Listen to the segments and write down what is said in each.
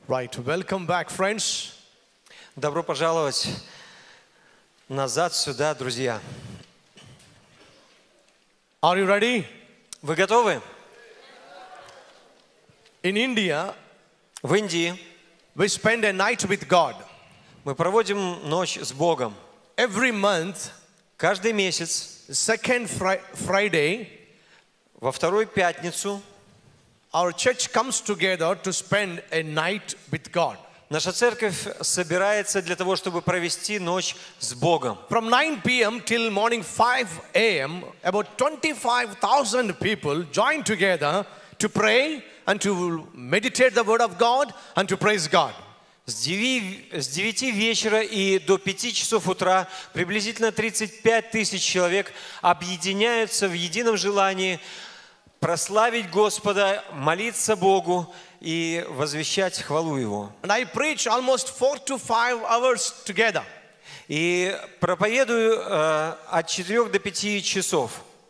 Right, welcome back, friends. Добро пожаловать назад сюда, друзья. Are you ready? Вы готовы? In India, В Индии we spend a night with God. мы проводим ночь с Богом. Every month, Каждый месяц, second Friday, во вторую пятницу, our church comes together to spend a night with God. наша церковь собирается для того, чтобы провести ночь с Богом. From 9 p.m. till morning 5 a.m., about 25,000 people join together to pray and to meditate the word of God and to praise God. С 9 вечера и до 5 часов утра приблизительно 35 тысяч человек объединяются в едином желании прославить Господа, молиться Богу и возвещать хвалу Его. And I preach almost 4 to 5 hours together. И проповедую от 4 до 5 часов.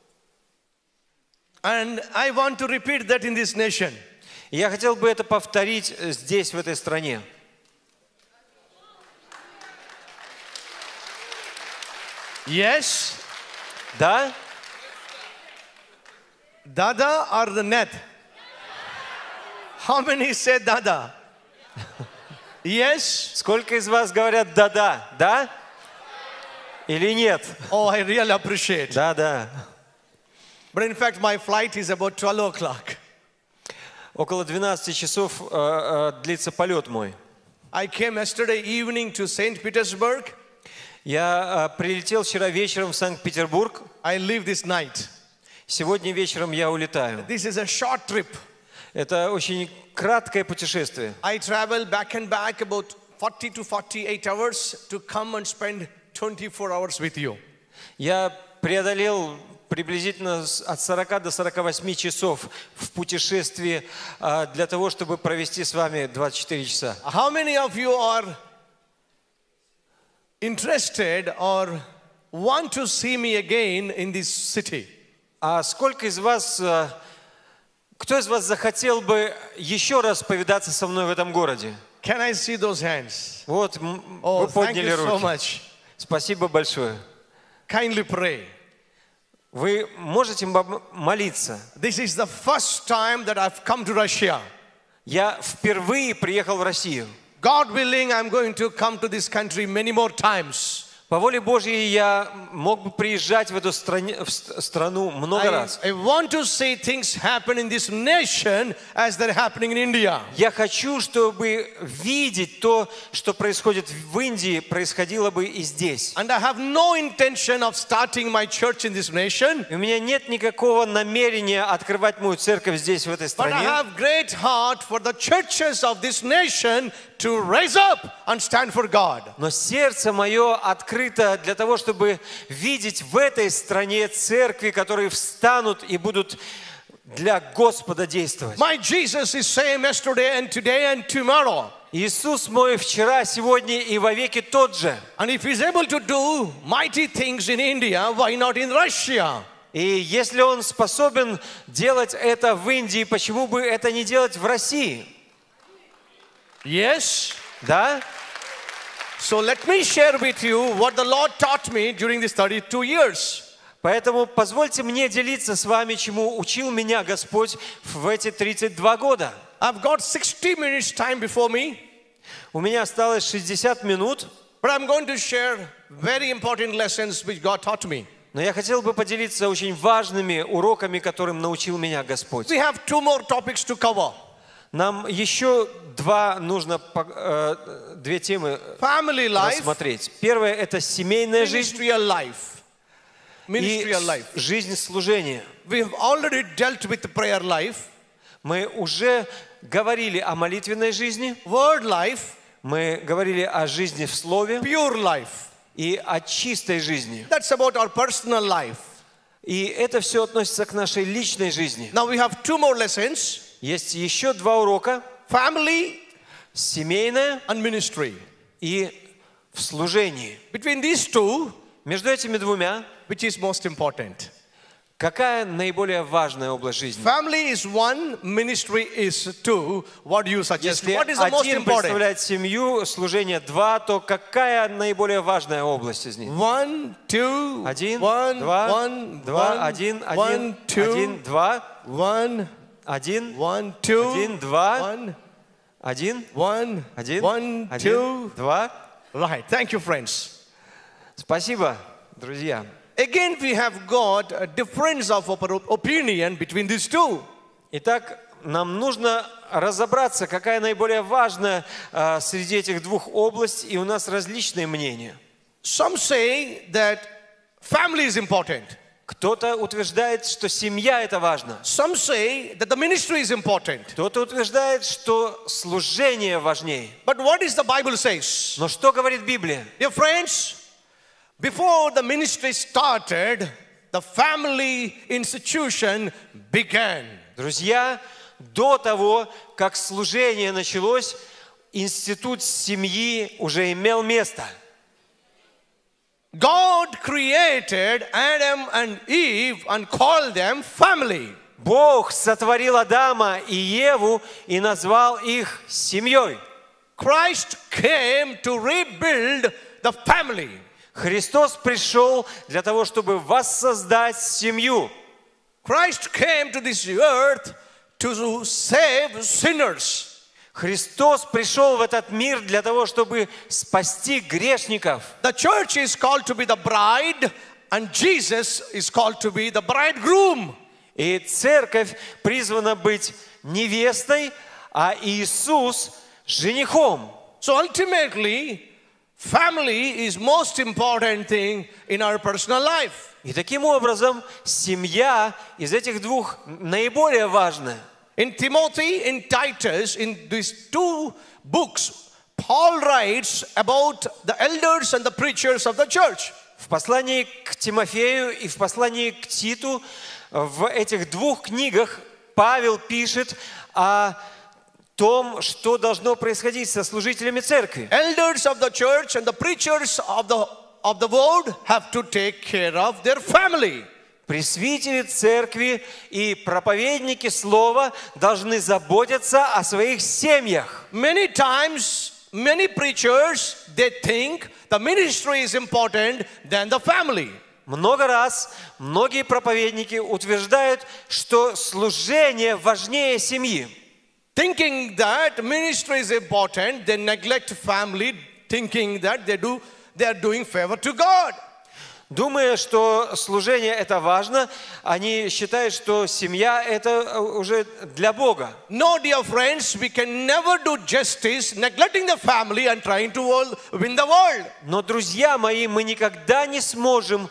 And I want to repeat that in this nation. И я хотел бы это повторить здесь, в этой стране. Yes? Да? Dada or the net? How many say Dada? Yes? Сколько из вас говорят «да-да»? Да? Или нет? Oh, I really appreciate. Да-да. But in fact, my flight is about 12 o'clock. Около 12 часов длится полет мой. I came yesterday evening to St. Petersburg. Я прилетел вчера вечером в Санкт-Петербург. I leave this night. Сегодня вечером я улетаю. This is a short trip. Это очень краткое путешествие. I travel back and back about 40 to 48 hours to come and spend 24 hours with you. Я преодолел приблизительно от 40 до 48 часов в путешествии для того, чтобы провести с вами 24 часа. How many of you are interested or want to see me again in this city? А сколько из вас, кто из вас захотел бы еще раз повидаться со мной в этом городе? Can I see those hands? Вот, Oh, вы thank подняли you so руки. much. Спасибо большое. Kindly pray. Вы можете молиться? This is the first time that I've come to Russia. Я впервые приехал в Россию. God willing, I'm going to come to this country many more times. По воле Божьей я мог бы приезжать в эту страну много раз. I want to see things happen in this nation as they're happening in India. Я хочу, чтобы видеть то, что происходит в Индии, происходило бы и здесь. And I have no intention of starting my church in this nation. И у меня нет никакого намерения открывать мою церковь здесь, в этой But I стране. have great heart for the churches of this nation to raise up and stand for God. Но сердце мое открыто для того, чтобы видеть в этой стране церкви, которые встанут и будут для Господа действовать. My Jesus is same yesterday and today and tomorrow. Иисус мой вчера, сегодня и вовеки тот же. And if he's able to do mighty things in India, why not in Russia? И если Он способен делать это в Индии, почему бы это не делать в России? Yes? Да? So let me share with you what the Lord taught me during these 32 years. Поэтому позвольте мне делиться с вами, чему учил меня Господь в эти 32 года. I've got 60 minutes time before me, У меня осталось 60 минут, but I'm going to share very important lessons which God taught me. но я хотел бы поделиться очень важными уроками, которым научил меня Господь. We have two more topics to cover. Нам еще две темы Family life, рассмотреть. Первое – это семейная жизнь ministerial life. и Ministerial life. жизнь служения. We have already dealt with the prayer life, Мы уже говорили о молитвенной жизни, word life, мы говорили о жизни в Слове pure life. и о чистой жизни. That's about our personal life. И это все относится к нашей личной жизни. Now we have two more lessons, Есть еще два урока: family семейное and ministry. и в служении. Between these two, Между этими двумя, which is most important? Какая наиболее важная область жизни? Family is one, ministry is two. What do you suggest? Если What is the most один important? представляет семью, служение два, то какая наиболее важная область из них? One, two, Один, one, два, one, два, one, один, one, two, один, два, one, один, one, two, один, два, one, один, one, один, one, один, two. два. Right. Thank you, friends. Спасибо, друзья. Again, we have got a difference of opinion between these two. Итак, нам нужно разобраться, какая наиболее важная среди этих двух областей, и у нас различные мнения. Some say that family is important. Кто-то утверждает, что семья – это важно. Some say that the ministry is important. Кто-то утверждает, что служение важнее. But what is the Bible says? Но что говорит Библия? Dear friends, before the ministry started, the family institution began. Друзья, до того, как служение началось, институт семьи уже имел место. God created Adam and Eve and called them family. Бог сотворил Адама и Еву и назвал их семьей. Christ came to rebuild the family. Христос пришел для того, чтобы воссоздать семью. Christ came to this earth to save sinners. Христос пришел в этот мир для того, чтобы спасти грешников. The church is called to be the bride, and Jesus is called to be the bridegroom. И церковь призвана быть невестой, а Иисус – женихом. So ultimately, family is most important thing in our personal life. И таким образом, семья из этих двух наиболее важная. In Timothy, in Titus, in these two books, Paul writes about the elders and the preachers of the church. В послании к Тимофею и в послании к Титу в этих двух книгах Павел пишет о том, что должно происходить со служителями церкви. Elders of the church and the preachers of the word have to take care of their family. Пресвитери церкви и проповедники слова должны заботиться о своих семьях. Many times, many preachers, they think the ministry is important than the family. Много раз многие проповедники утверждают, что служение важнее семьи. Thinking that ministry is important, they neglect family, thinking that they are doing favor to God. Думая, что служение это важно, они считают, что семья это уже для Бога. No, dear friends, we can never do justice, neglecting the family and trying to win the world. Но, друзья мои, мы никогда не сможем,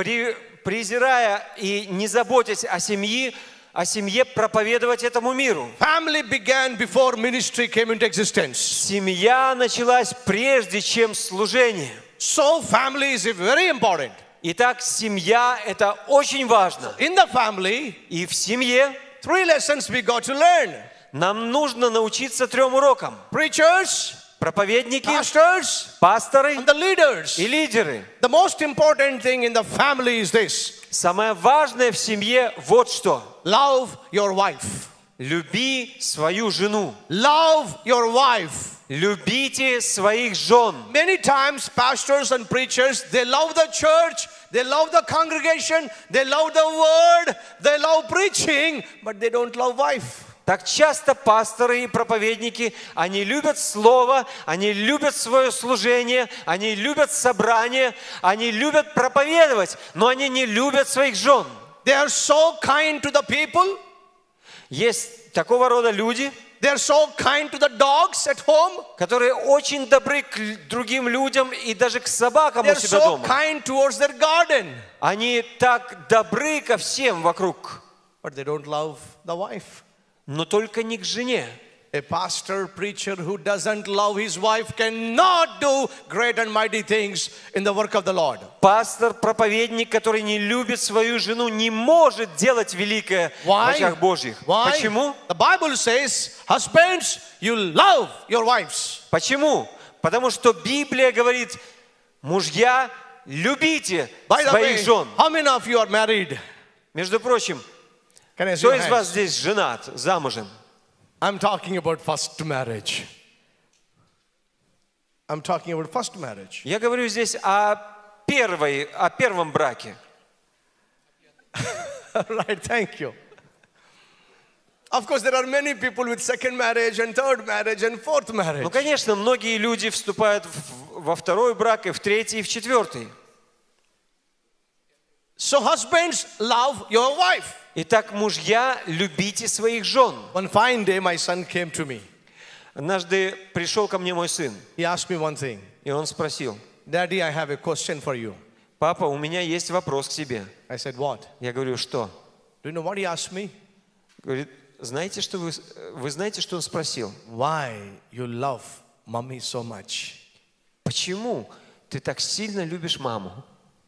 презирая и не заботясь о семье проповедовать этому миру. Family began before ministry came into existence. Семья началась прежде, чем служение. So family is very important. Итак, семья – это очень важно. In the family, И в семье 3 lessons we got to learn. нам нужно научиться 3 урокам. Preachers, Проповедники, pastors, пасторы and the leaders. и лидеры. The most important thing in the family is this. Самое важное в семье вот что. Love your wife. Люби свою жену. Love your wife. Любите своих жен. Many times pastors and preachers, they love the church, they love the congregation, they love the word, they love preaching, but they don't love wife. Так часто пасторы и проповедники, они любят слово, они любят свое служение, они любят собрание, они любят проповедовать, но они не любят своих жен. They are so kind to the people. Есть такого рода люди, They are so kind to the dogs at home. которые очень добры к другим людям и даже к собакам They у are себя so дома. kind towards their garden. Они так добры ко всем вокруг, But they don't love the wife. но только не к жене. A pastor, preacher who doesn't love his wife cannot do great and mighty things in the work of the Lord. Пастор, проповедник, который не любит свою жену, не может делать великое в очах Божьих. Why? Почему? The Bible says, husbands, you love your wives. Почему? Потому что Библия говорит, мужья, любите By the своих way, жен. how many of you are married? Между прочим, Can I see кто your из вас hands? здесь женат, замужем? I'm talking about first marriage. I'm talking about first marriage. Я говорю здесь о первом браке. Right, thank you. Of course, there are many people with second marriage and third marriage and fourth marriage. Ну, конечно, многие люди вступают во второй брак, и в третий, и в четвертый. So husbands, love your wife. Итак, мужья, любите своих жен. One fine day, my son came to me. Однажды пришел ко мне мой сын, He asked me one thing. и он спросил: Daddy, I have a question for you. папа, у меня есть вопрос к тебе. I said, what? Я говорю, что? Do you know what he asked me? Говорит, знаете, что вы знаете, что он спросил? Why you love mommy so much? Почему ты так сильно любишь маму?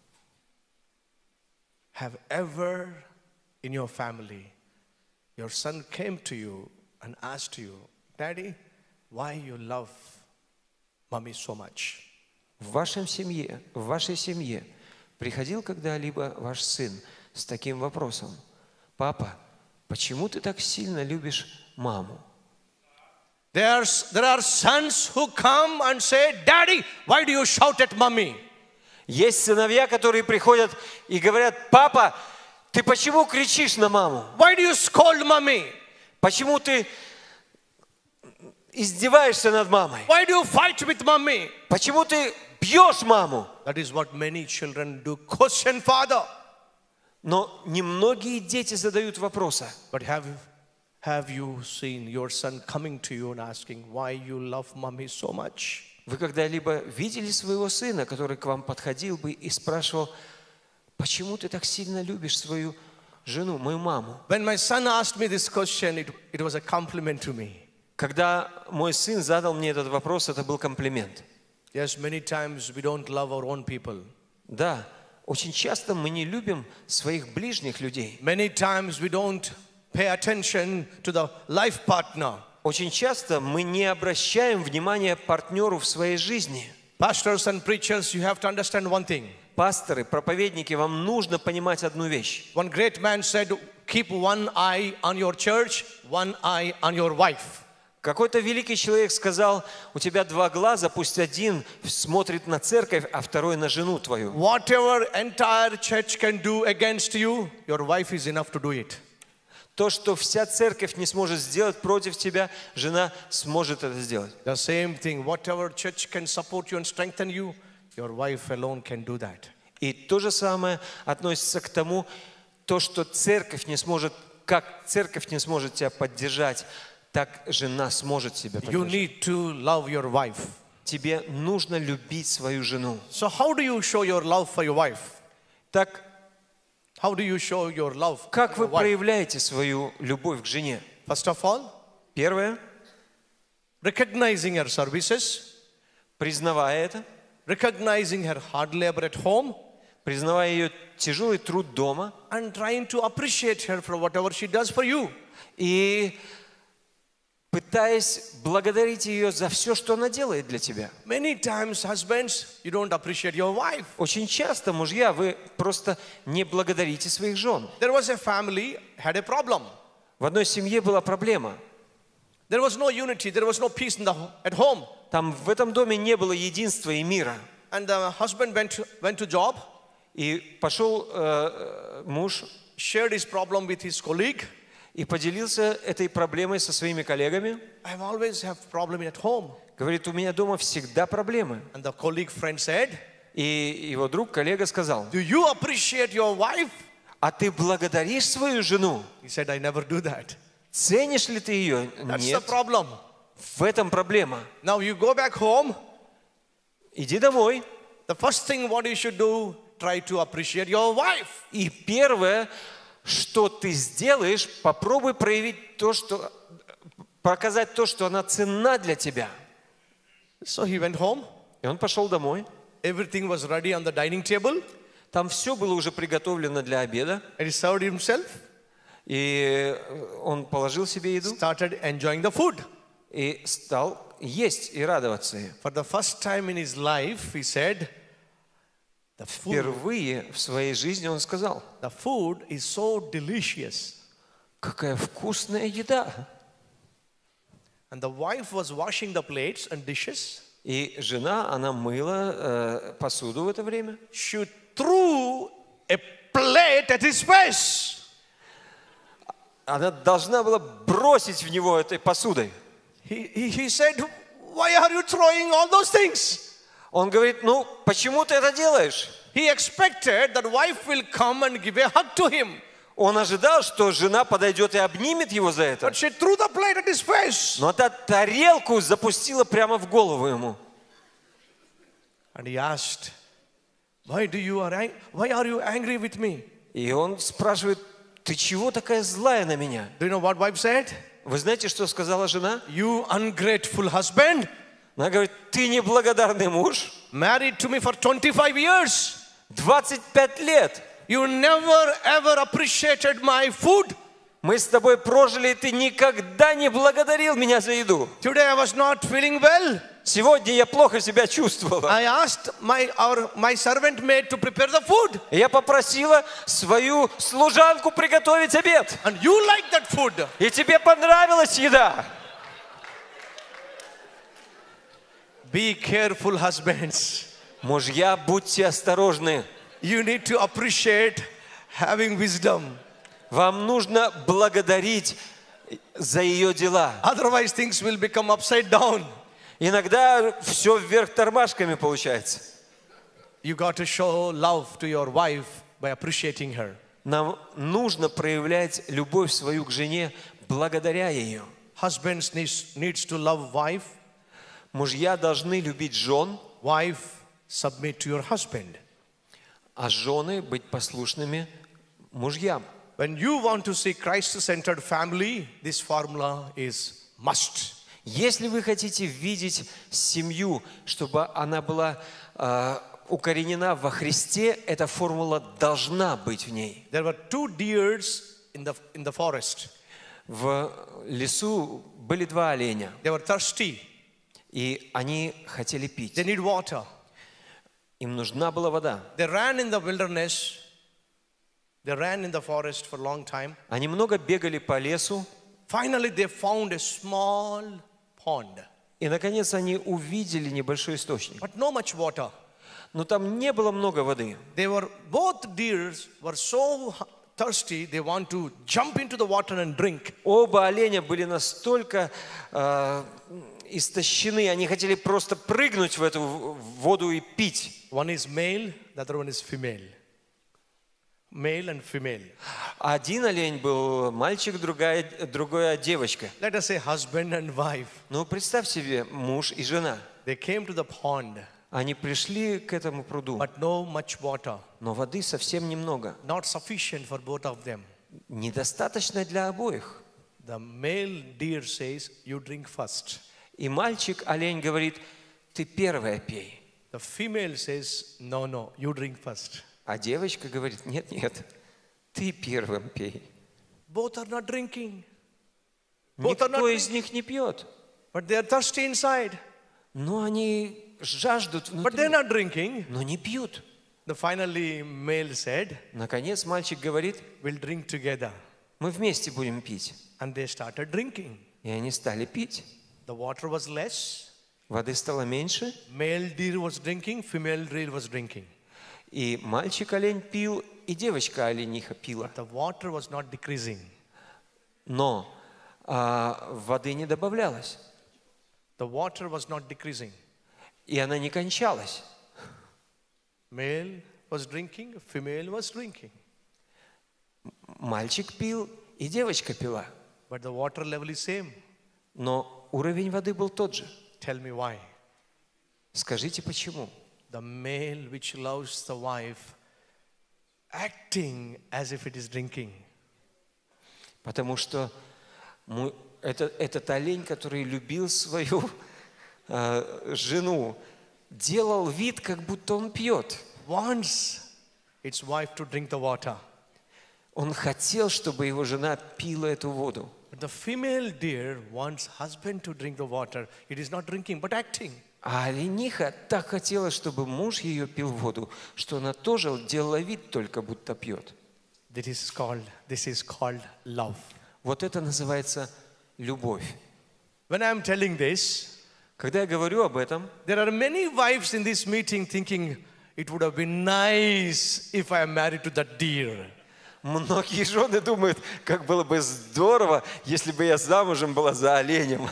Have ever in your family, your son came to you and asked you, Daddy, why you love mommy so much? В вашей семье приходил когда-либо ваш сын с таким вопросом: папа, почему ты так сильно любишь маму? There are sons who come and say, Daddy, why do you shout at mommy? Есть сыновья, которые приходят и говорят: папа, ты почему кричишь на маму? Why do you scold mommy? Почему ты издеваешься над мамой? Why do you fight with mommy? Почему ты бьешь маму? That is what many children do. Question father. Но немногие дети задают вопросы. But have you seen your son coming to you and asking why you love mommy so much? Вы когда-либо видели своего сына, который к вам подходил бы и спрашивал: почему ты так сильно любишь свою жену, мою маму? When my son asked me this question, it was a compliment to me. Когда мой сын задал мне этот вопрос, это был комплимент. Yes, many times we don't love our own people. Да, очень часто мы не любим своих ближних людей. Many times we don't pay attention to the life partner. Очень часто мы не обращаем внимания партнеру в своей жизни. Pastors and preachers, you have to understand one thing. Пасторы, проповедники, вам нужно понимать одну вещь. One great man said, keep one eye on your church, one eye on your wife. Какой-то великий человек сказал: у тебя два глаза, пусть один смотрит на церковь, а второй на жену твою. Whatever entire church can do against you, your wife is enough to do it. То, что вся церковь не сможет сделать против тебя, жена сможет это сделать. The same thing, whatever church can support you and strengthen you, your wife alone can do that. И то же самое относится к тому, то, что церковь не сможет, как церковь не сможет тебя поддержать, так жена сможет тебя You поддержать. need to love your wife. Тебе нужно любить свою жену. So how do you show your love for your wife? Так, How do you show your love как for вы your wife? проявляете свою любовь к жене? First of all, Первое, recognizing her services, признавая это, recognizing her hard labor at home, признавая ее тяжелый труд дома and trying to appreciate her for whatever she does for you. и пытаясь благодарить ее за все, что она делает для тебя. Many times, husbands, you don't appreciate your wife. Очень часто, мужья, вы просто не благодарите своих жен. There was a family had a problem. В одной семье была проблема. There was no unity. There was no peace at home. Там в этом доме не было единства и мира. And the husband went to job, И пошел муж shared his problem with his colleague. и поделился этой проблемой со своими коллегами. I always have problem at home. Говорит, у меня дома всегда проблемы. And the colleague friend said, И его друг, коллега сказал: do you appreciate your wife? а ты благодаришь свою жену? He said, I never do that. Ценишь ли ты ее? That's the Нет. problem. В этом проблема. Now you go back home. Иди домой. The first thing what you should do, try to appreciate your wife. И первое, что ты сделаешь, попробуй проявить то, что, показать то, что она ценна для тебя. So he went home. И он пошел домой. Everything was ready on the dining table. Там все было уже приготовлено для обеда. And he served himself, И он положил себе еду started enjoying the food. и стал есть и радоваться ей. For the first time in his life, he said, The food, Впервые в своей жизни он сказал: the food is so delicious. какая вкусная еда. And the wife was washing the plates and dishes. И жена, она мыла посуду в это время. She threw a plate at his face. Она должна была бросить в него этой посудой. He said, why are you throwing all those things? Он говорит: ну, почему ты это делаешь? He expected that wife will come and give a hug to him. Он ожидал, что жена подойдет и обнимет его за это. But she threw the plate at his face. Но та тарелку запустила прямо в голову ему. And he asked, why are you angry with me? И он спрашивает: ты чего такая злая на меня? Do you know what wife said? Вы знаете, что сказала жена? You ungrateful husband, Она говорит: ты неблагодарный муж, married to me for 25 years. 25 лет. You never ever appreciated my food. Мы с тобой прожили, и ты никогда не благодарил меня за еду. Today I was not feeling well. Сегодня я плохо себя чувствовала. I asked my servant maid to prepare the food. Я попросила свою служанку приготовить обед. And you like that food. И тебе понравилась еда. Be careful, husbands. Мужья, будьте осторожны. You need to appreciate having wisdom. Вам нужно благодарить за ее дела. Otherwise things will become upside down. Иногда все вверх тормашками получается. You got to show love to your wife by appreciating her. Нам нужно проявлять любовь свою к жене благодаря ее. Husbands needs to love wife. Мужья должны любить жен, Wife, submit to your husband. а жены быть послушными мужьям. When you want to see Christ-centered family, this formula is must. Если вы хотите видеть семью, чтобы она была укоренена во Христе, эта формула должна быть в ней. There were 2 deers in the forest. В лесу были 2 оленя, They were thirsty. и они хотели пить. They need water. Им нужна была вода. They ran in the wilderness. They ran in the forest for a long time. Они много бегали по лесу, Finally, they found a small pond, и, наконец, они увидели небольшой источник. but no much water. Но там не было много воды. Both deers were so thirsty, they want to jump into the water and drink. Оба оленя были настолько истощены, они хотели просто прыгнуть в эту воду и пить. One is male, the other one is female. Male and female. Один олень был мальчик, другая девочка. Let us say husband and wife. Ну, представь себе, муж и жена. They came to the pond, Они пришли к этому пруду, but no much water. но воды совсем немного. Not sufficient for both of them. Недостаточно для обоих. The male deer says, you drink first. И мальчик-олень говорит: ты первая пей. The female says, no, you drink first. А девочка говорит: нет, ты первым пей. Both are not drinking. Both are Никто not из них не пьет. But they are thirsty inside. Но они жаждут But they're внутри, not drinking. но не пьют. Finally, male said, Наконец мальчик говорит: we'll drink together. мы вместе будем пить. And they started drinking. И они стали пить. The water was less. Воды стало меньше, Male deer was drinking, female deer was drinking. и мальчик-олень пил, и девочка-олениха пила. The water was not decreasing. Но воды не добавлялось, The water was not decreasing. и она не кончалась. Male was drinking, female was drinking. Мальчик пил, и девочка пила. But the water level is same. Но уровень воды был тот же. Tell me why. Скажите, почему? The male which loves the wife acting as if it is drinking. Потому что этот олень, который любил свою жену, делал вид, как будто он пьет. Wants its wife to drink the water. Он хотел, чтобы его жена пила эту воду. But the female deer wants husband to drink the water. It is not drinking, but acting. А олениха так хотела, чтобы муж ее пил воду, что она тоже делала вид только, будто пьет. This is called love. Вот это называется любовь. When I'm telling this, Когда я говорю об этом, there are many wives in this meeting thinking it would have been nice if I am married to that deer. многие жены думают, как было бы здорово, если бы я замужем была за оленем.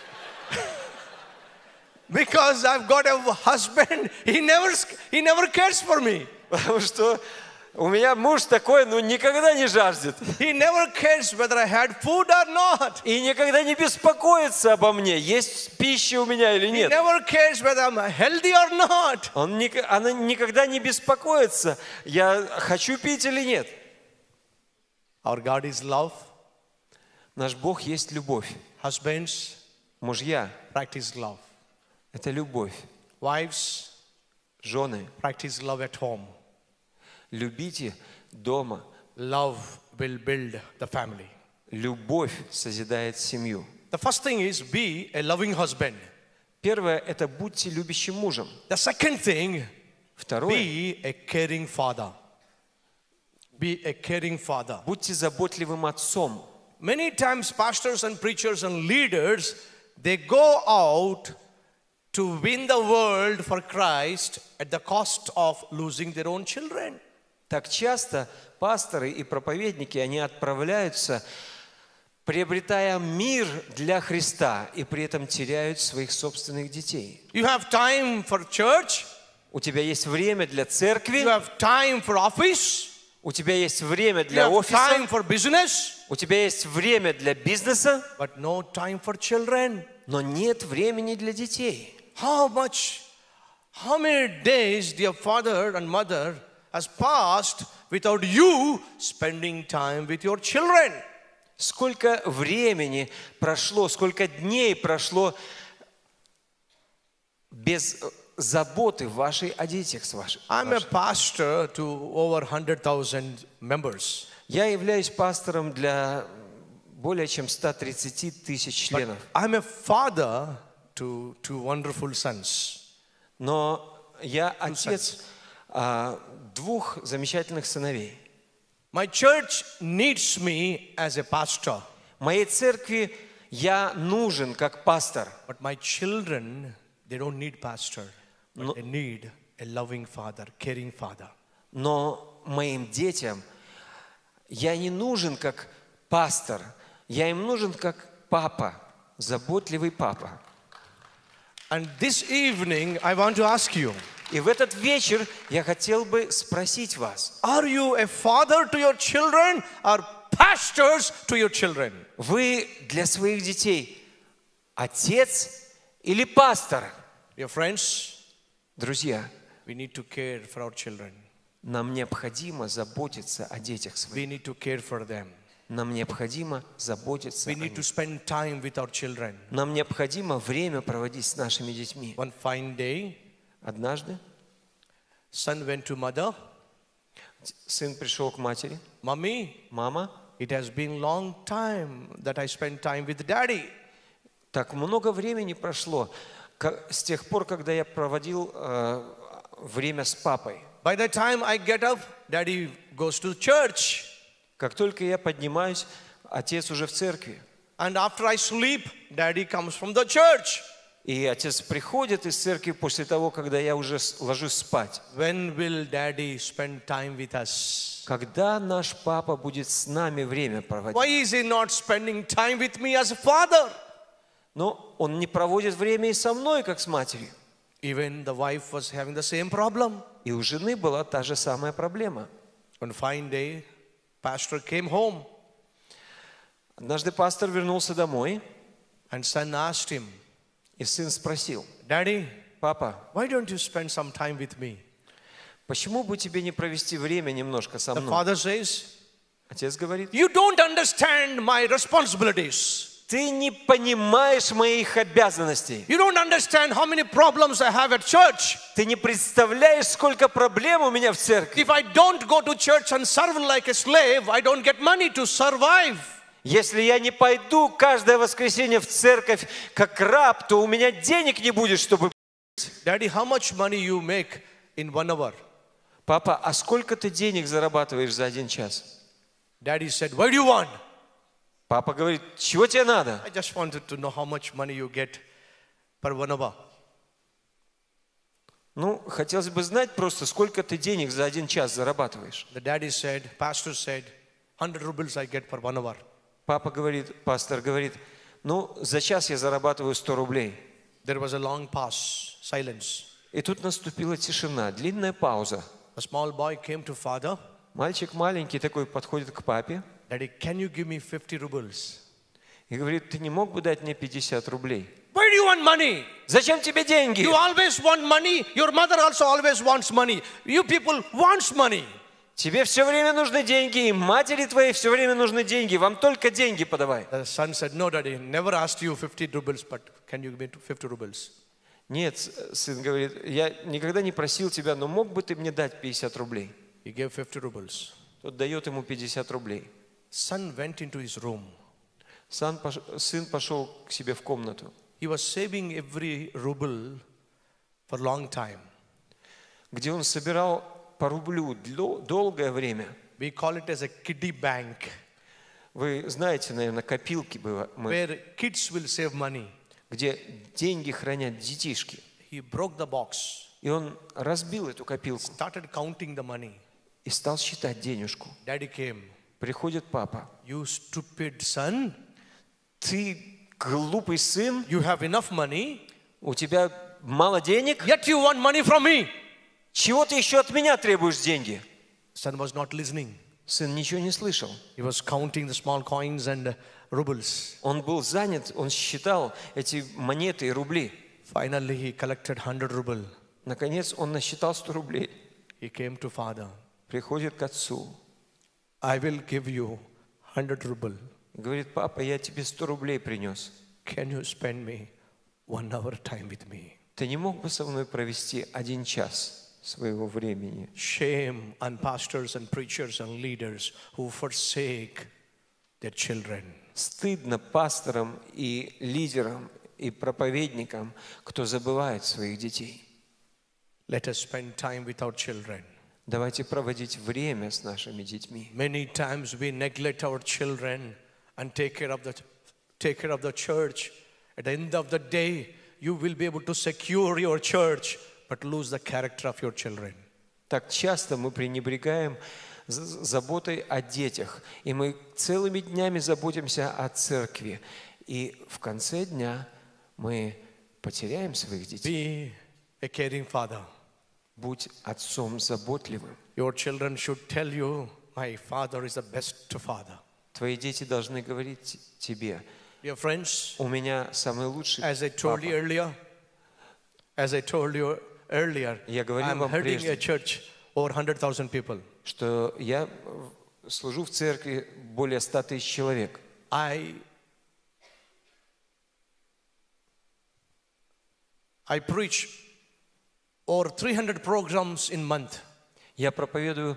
Because I've got a husband, he never cares for me. Потому что у меня муж такой, никогда не жаждет. He never cares whether I had food or not. И никогда не беспокоится обо мне, есть пища у меня или He нет. never cares whether I'm healthy or not. Она никогда не беспокоится, я хочу пить или нет. Our God is love. Наш Бог есть любовь. Husbands, Мужья practice love. – это любовь. Wives, Жены, practice love at home. любите дома. Love will build the family. Любовь созидает семью. The first thing is be a loving husband. Первое – это будьте любящим мужем. The second thing, Второе be a caring father. Be a caring father. – будьте заботливым отцом. Many times pastors and preachers and leaders, they go out to win the world for Christ at the cost of losing their own children. Так часто пасторы и проповедники, они отправляются, приобретая мир для Христа, и при этом теряют своих собственных детей. You have time for church. У тебя есть время для церкви, You have time for office. у тебя есть время You для have офиса, time for business. у тебя есть время для бизнеса, But no time for children. но нет времени для детей. How many days, dear father and mother, has passed without you spending time with your children? Сколько времени прошло, сколько дней прошло без заботы вашей о детях с ваших. I'm a pastor to over 100,000 members. Я являюсь пастором для более чем 130 тысяч членов. I'm a father to two wonderful sons. Но я отец двух замечательных сыновей. My church needs me as a pastor. Моей церкви я нужен как пастор. But my children, they don't need pastor. But they need a loving father, caring father. Но моим детям я не нужен как пастор. Я им нужен как папа, заботливый папа. And this evening, I want to ask you, И в этот вечер я хотел бы спросить вас, are you a father to your children or pastors to your children? вы для своих детей отец или пастор? Dear friends, Друзья, we need to care for our children. нам необходимо заботиться о детях своих. We need to care for them. Нам необходимо заботиться о We need to них. spend time with our children. Нам необходимо время проводить с нашими детьми. One fine day, Однажды son went to mother. сын пришел к матери. Mommy, Мама, it has been long time that I spent time with daddy. так много времени прошло с тех пор, когда я проводил время с папой. By the time I get up, daddy goes to church. Как только я поднимаюсь, отец уже в церкви. And after I sleep, daddy comes from the church. И отец приходит из церкви после того, когда я уже ложусь спать. When will daddy spend time with us? Когда наш папа будет с нами время проводить? Why is he not spending time with me as a father? Но он не проводит время и со мной, как с матерью. Even the wife was having the same problem. И у жены была та же самая проблема. One fine day, pastor came home Однажды пастор вернулся домой, and son asked him, и сын спросил: Daddy, папа, why don't you spend some time with me? почему бы тебе не провести время немножко со The мной? father says, Отец говорит: you don't understand my responsibilities. ты не понимаешь моих обязанностей. You don't understand how many problems I have at church. Ты не представляешь, сколько проблем у меня в церкви. If I don't go to church and serve like a slave, I don't get money to survive. Если я не пойду каждое воскресенье в церковь как раб, то у меня денег не будет, чтобы Daddy, how much money you make in 1 hour? Папа, а сколько ты денег зарабатываешь за 1 час? Daddy said, what do you want? Папа говорит, чего тебе надо? I just wanted to know how much money you get per 1 hour. Ну, хотелось бы знать просто, сколько ты денег за 1 час зарабатываешь. The daddy said, pastor said, 100 rubles I get per 1 hour. Папа говорит, пастор говорит, ну, за час я зарабатываю 100 рублей. There was a long pause, silence. И тут наступила тишина, длинная пауза. A small boy came to father. Мальчик маленький такой подходит к папе Daddy, can you give me 50 rubles? и говорит, ты не мог бы дать мне 50 рублей? Why do you want money? Зачем тебе деньги? You always want money. Your mother also always wants money. You people wants money. Тебе все время нужны деньги, и матери твоей все время нужны деньги. Вам только деньги подавай. The son said, no, daddy, never asked you 50 rubles, but can you give me 50 rubles? Нет, сын говорит, я никогда не просил тебя, но мог бы ты мне дать 50 рублей? He gave 50 rubles. Тот дает ему 50 рублей. Son went into his room. Сын пошел к себе в комнату, He was saving every ruble for a long time. где он собирал по рублю долгое время. We call it as a kiddie bank, Вы знаете, наверное, копилки, where kids will save money. где деньги хранят детишки. He broke the box, И он разбил эту копилку started counting the money. и стал считать денежку. Daddy came. Приходит папа. You stupid son, Ты глупый сын, you have enough money, у тебя мало денег, yet you want money from me. чего ты еще от меня требуешь деньги? Son was not listening. Сын ничего не слышал. He was counting the small coins and rubles. Он был занят, он считал эти монеты и рубли. Finally, he collected 100 rubles. Наконец он насчитал 100 рублей. He came to father. Приходит к отцу. I will give you 100 rubles. Говорит, папа, я тебе 100 рублей принес. Can you spend me 1 hour time with me? Ты не мог бы со мной провести 1 час своего времени? Shame on pastors and preachers and leaders who forsake their children. Стыдно пасторам и лидерам и проповедникам, кто забывает своих детей. Let us spend time with our children. Давайте проводить время с нашими детьми. Many times we neglect our children and take care of the church. At the end of the day, you will be able to secure your church, but lose the character of your children. Так часто мы пренебрегаем заботой о детях, и мы целыми днями заботимся о церкви, и в конце дня мы потеряем своих детей. Be a caring father. Будь отцом заботливым. Your children should tell you, my father is the best father. Твои дети должны говорить тебе, Dear friends, у меня самый лучший as I told you earlier, Я говорил I'm вам heading прежде. a church over 100,000 people. что я служу в церкви более 100 тысяч человек. I preach over 300 programs in month. Я проповедую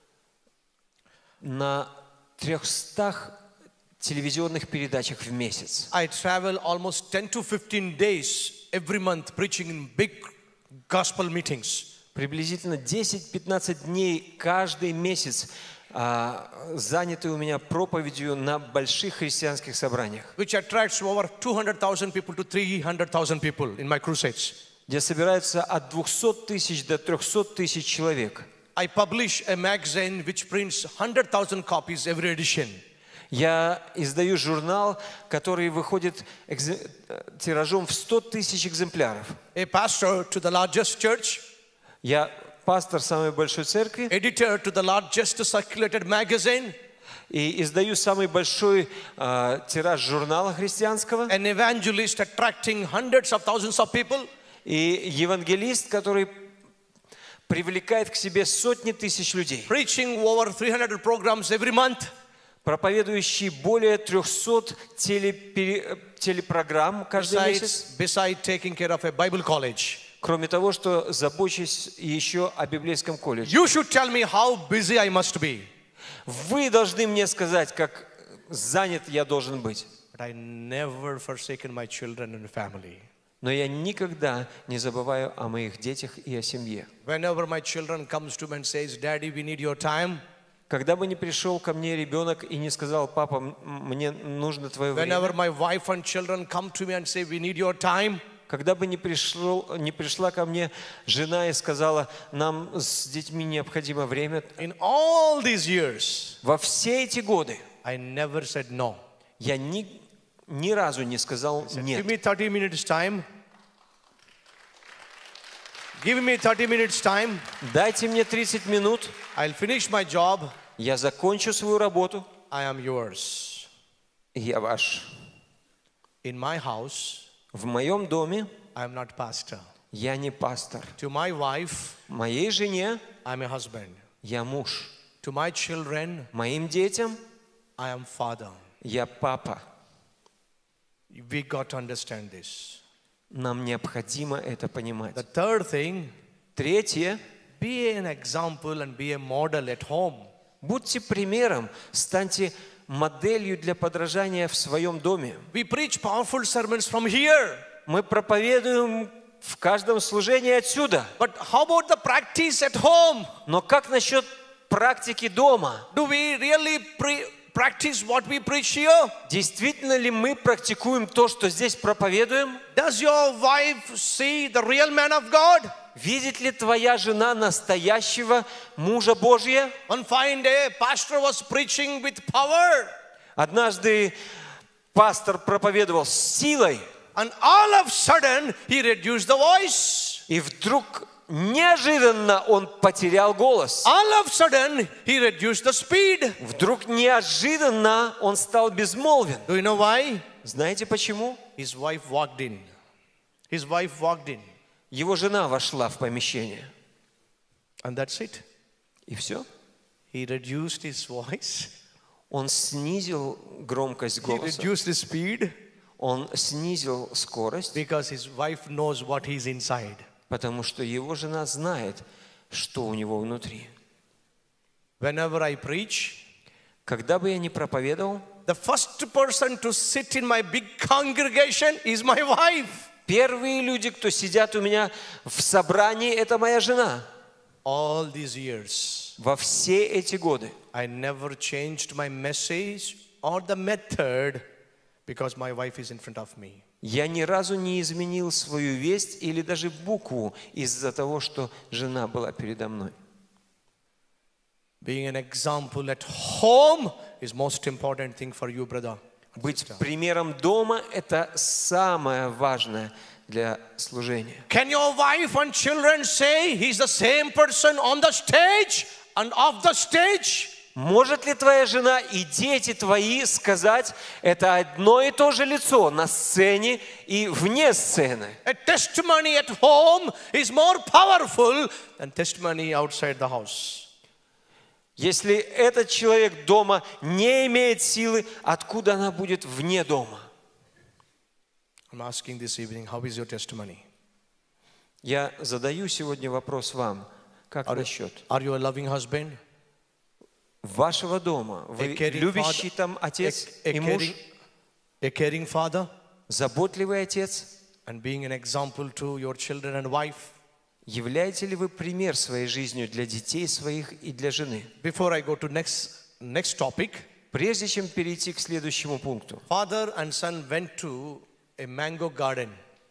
на 300 телевизионных передачах в месяц. I travel almost 10 to 15 days every month preaching in big gospel meetings. Приблизительно 10-15 дней каждый месяц заняты у меня проповедью на больших христианских собраниях, Which attracts over 200,000 people to 300,000 people in my crusades. где собираются от 200 тысяч до 300 тысяч человек. I publish a magazine which prints 100,000 copies every edition. Я издаю журнал, который выходит тиражом в 100 тысяч экземпляров. A pastor to the largest church, Я пастор самой большой церкви editor to the largest circulated magazine, и издаю самый большой тираж журнала христианского. an evangelist attracting hundreds of thousands of people, И евангелист, который привлекает к себе сотни тысяч людей, preaching over 300 programs every month. проповедующий более 300 телепрограмм каждый месяц, Besides taking care of a Bible college. кроме того, что забочусь еще о библейском колледже. You should tell me how busy I must be. Вы должны мне сказать, как занят я должен быть. But I never forsaken my children and family. Но я никогда не забываю о моих детях и о семье. Whenever my children comes to me and says, Daddy, we need your time. Когда бы не пришел ко мне ребенок и не сказал: папа, мне нужно твое Whenever время. my wife and children come to me and say, we need your time. Когда бы не пришла ко мне жена и сказала: нам с детьми необходимо время. In all these years, Во все эти годы I never said no. я ни разу не сказал Give нет. me 30 minutes time. Give me 30 minutes time. Дайте мне 30 минут, I'll finish my job. я закончу свою работу, I am yours. и я ваш. In my house, В моем доме I am not pastor. я не пастор. To my wife, Моей жене I'm a husband. я муж. To my children, Моим детям I am father. я папа. We got to understand this. Нам необходимо это понимать. The third thing, Третье. be an example and be a model at home. Будьте примером, станьте моделью для подражания в своем доме. We preach powerful sermons from here. Мы проповедуем в каждом служении отсюда. But how about the practice at home? Но как насчет практики дома? Do we really practice what we preach here? Действительно ли мы практикуем то, что здесь проповедуем? Does your wife see the real man of God? Видит ли твоя жена настоящего мужа Божия? One fine day, pastor was preaching with power. Однажды пастор проповедовал с силой, And all of a sudden, he reduced the voice. и вдруг неожиданно он потерял голос. All of a sudden, he reduced the speed. Вдруг неожиданно он стал безмолвен. Do you know why? Знаете почему? His wife walked in. His wife walked in. Его жена вошла в помещение. And that's it. И все. He reduced his voice. Он снизил громкость He голоса. reduced his speed Он снизил скорость, because his wife knows what is inside. потому что его жена знает, что у него внутри. Whenever I preach, Когда бы я ни проповедовал, the first person to sit in my big congregation is my wife. первые люди, кто сидят у меня в собрании, это моя жена. All these years, Во все эти годы I never changed my message or the method because my wife is in front of me. я ни разу не изменил свою весть или даже букву из-за того, что жена была передо мной. Being an example at home is most important thing for you, brother. Быть примером дома – это самое важное для служения. Can your wife and children say he's the same person on the stage and off the stage? Может ли твоя жена и дети твои сказать, это одно и то же лицо на сцене и вне сцены? A testimony at home is more powerful than testimony outside the house. Если этот человек дома не имеет силы, откуда она будет вне дома? I'm asking this evening, how is your testimony? Я задаю сегодня вопрос вам. Как насчет Are you a loving husband? вашего дома? Вы любящий там отец и муж? A caring father? Заботливый отец? And being an example to your children and wife? Являете ли вы пример своей жизнью для детей своих и для жены? Before I go to next topic, Прежде чем перейти к следующему пункту. father and son went to a mango garden.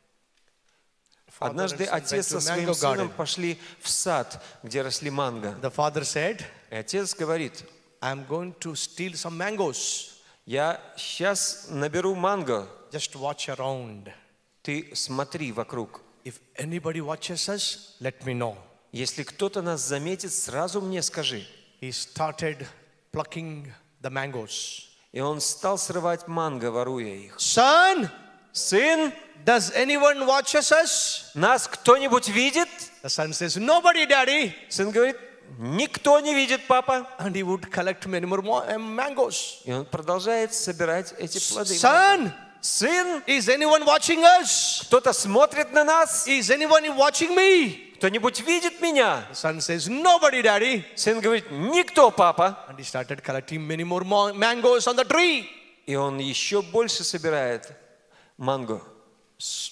Однажды отец со своим сыном пошли в сад, где росли манго. The father said, И отец говорит: I'm going to steal some mangoes. я сейчас наберу манго, Just watch around. ты смотри вокруг. If anybody watches us, let me know. Если кто-то нас заметит, сразу мне скажи. He started plucking the mangoes. И он стал срывать манго, воруя их. Son, Сын, does anyone watches us? нас кто-нибудь видит? The son says, nobody, daddy. Сын говорит: никто не видит, папа. And he would collect many more mangoes. И он продолжает собирать эти плоды. Son, Сын, is anyone watching us? кто-то смотрит на нас? Is anyone watching me? Кто-нибудь видит меня? The son says, nobody, daddy. Сын говорит: никто, папа. And he started collecting many more mangoes on the tree. И он еще больше собирает манго. Son,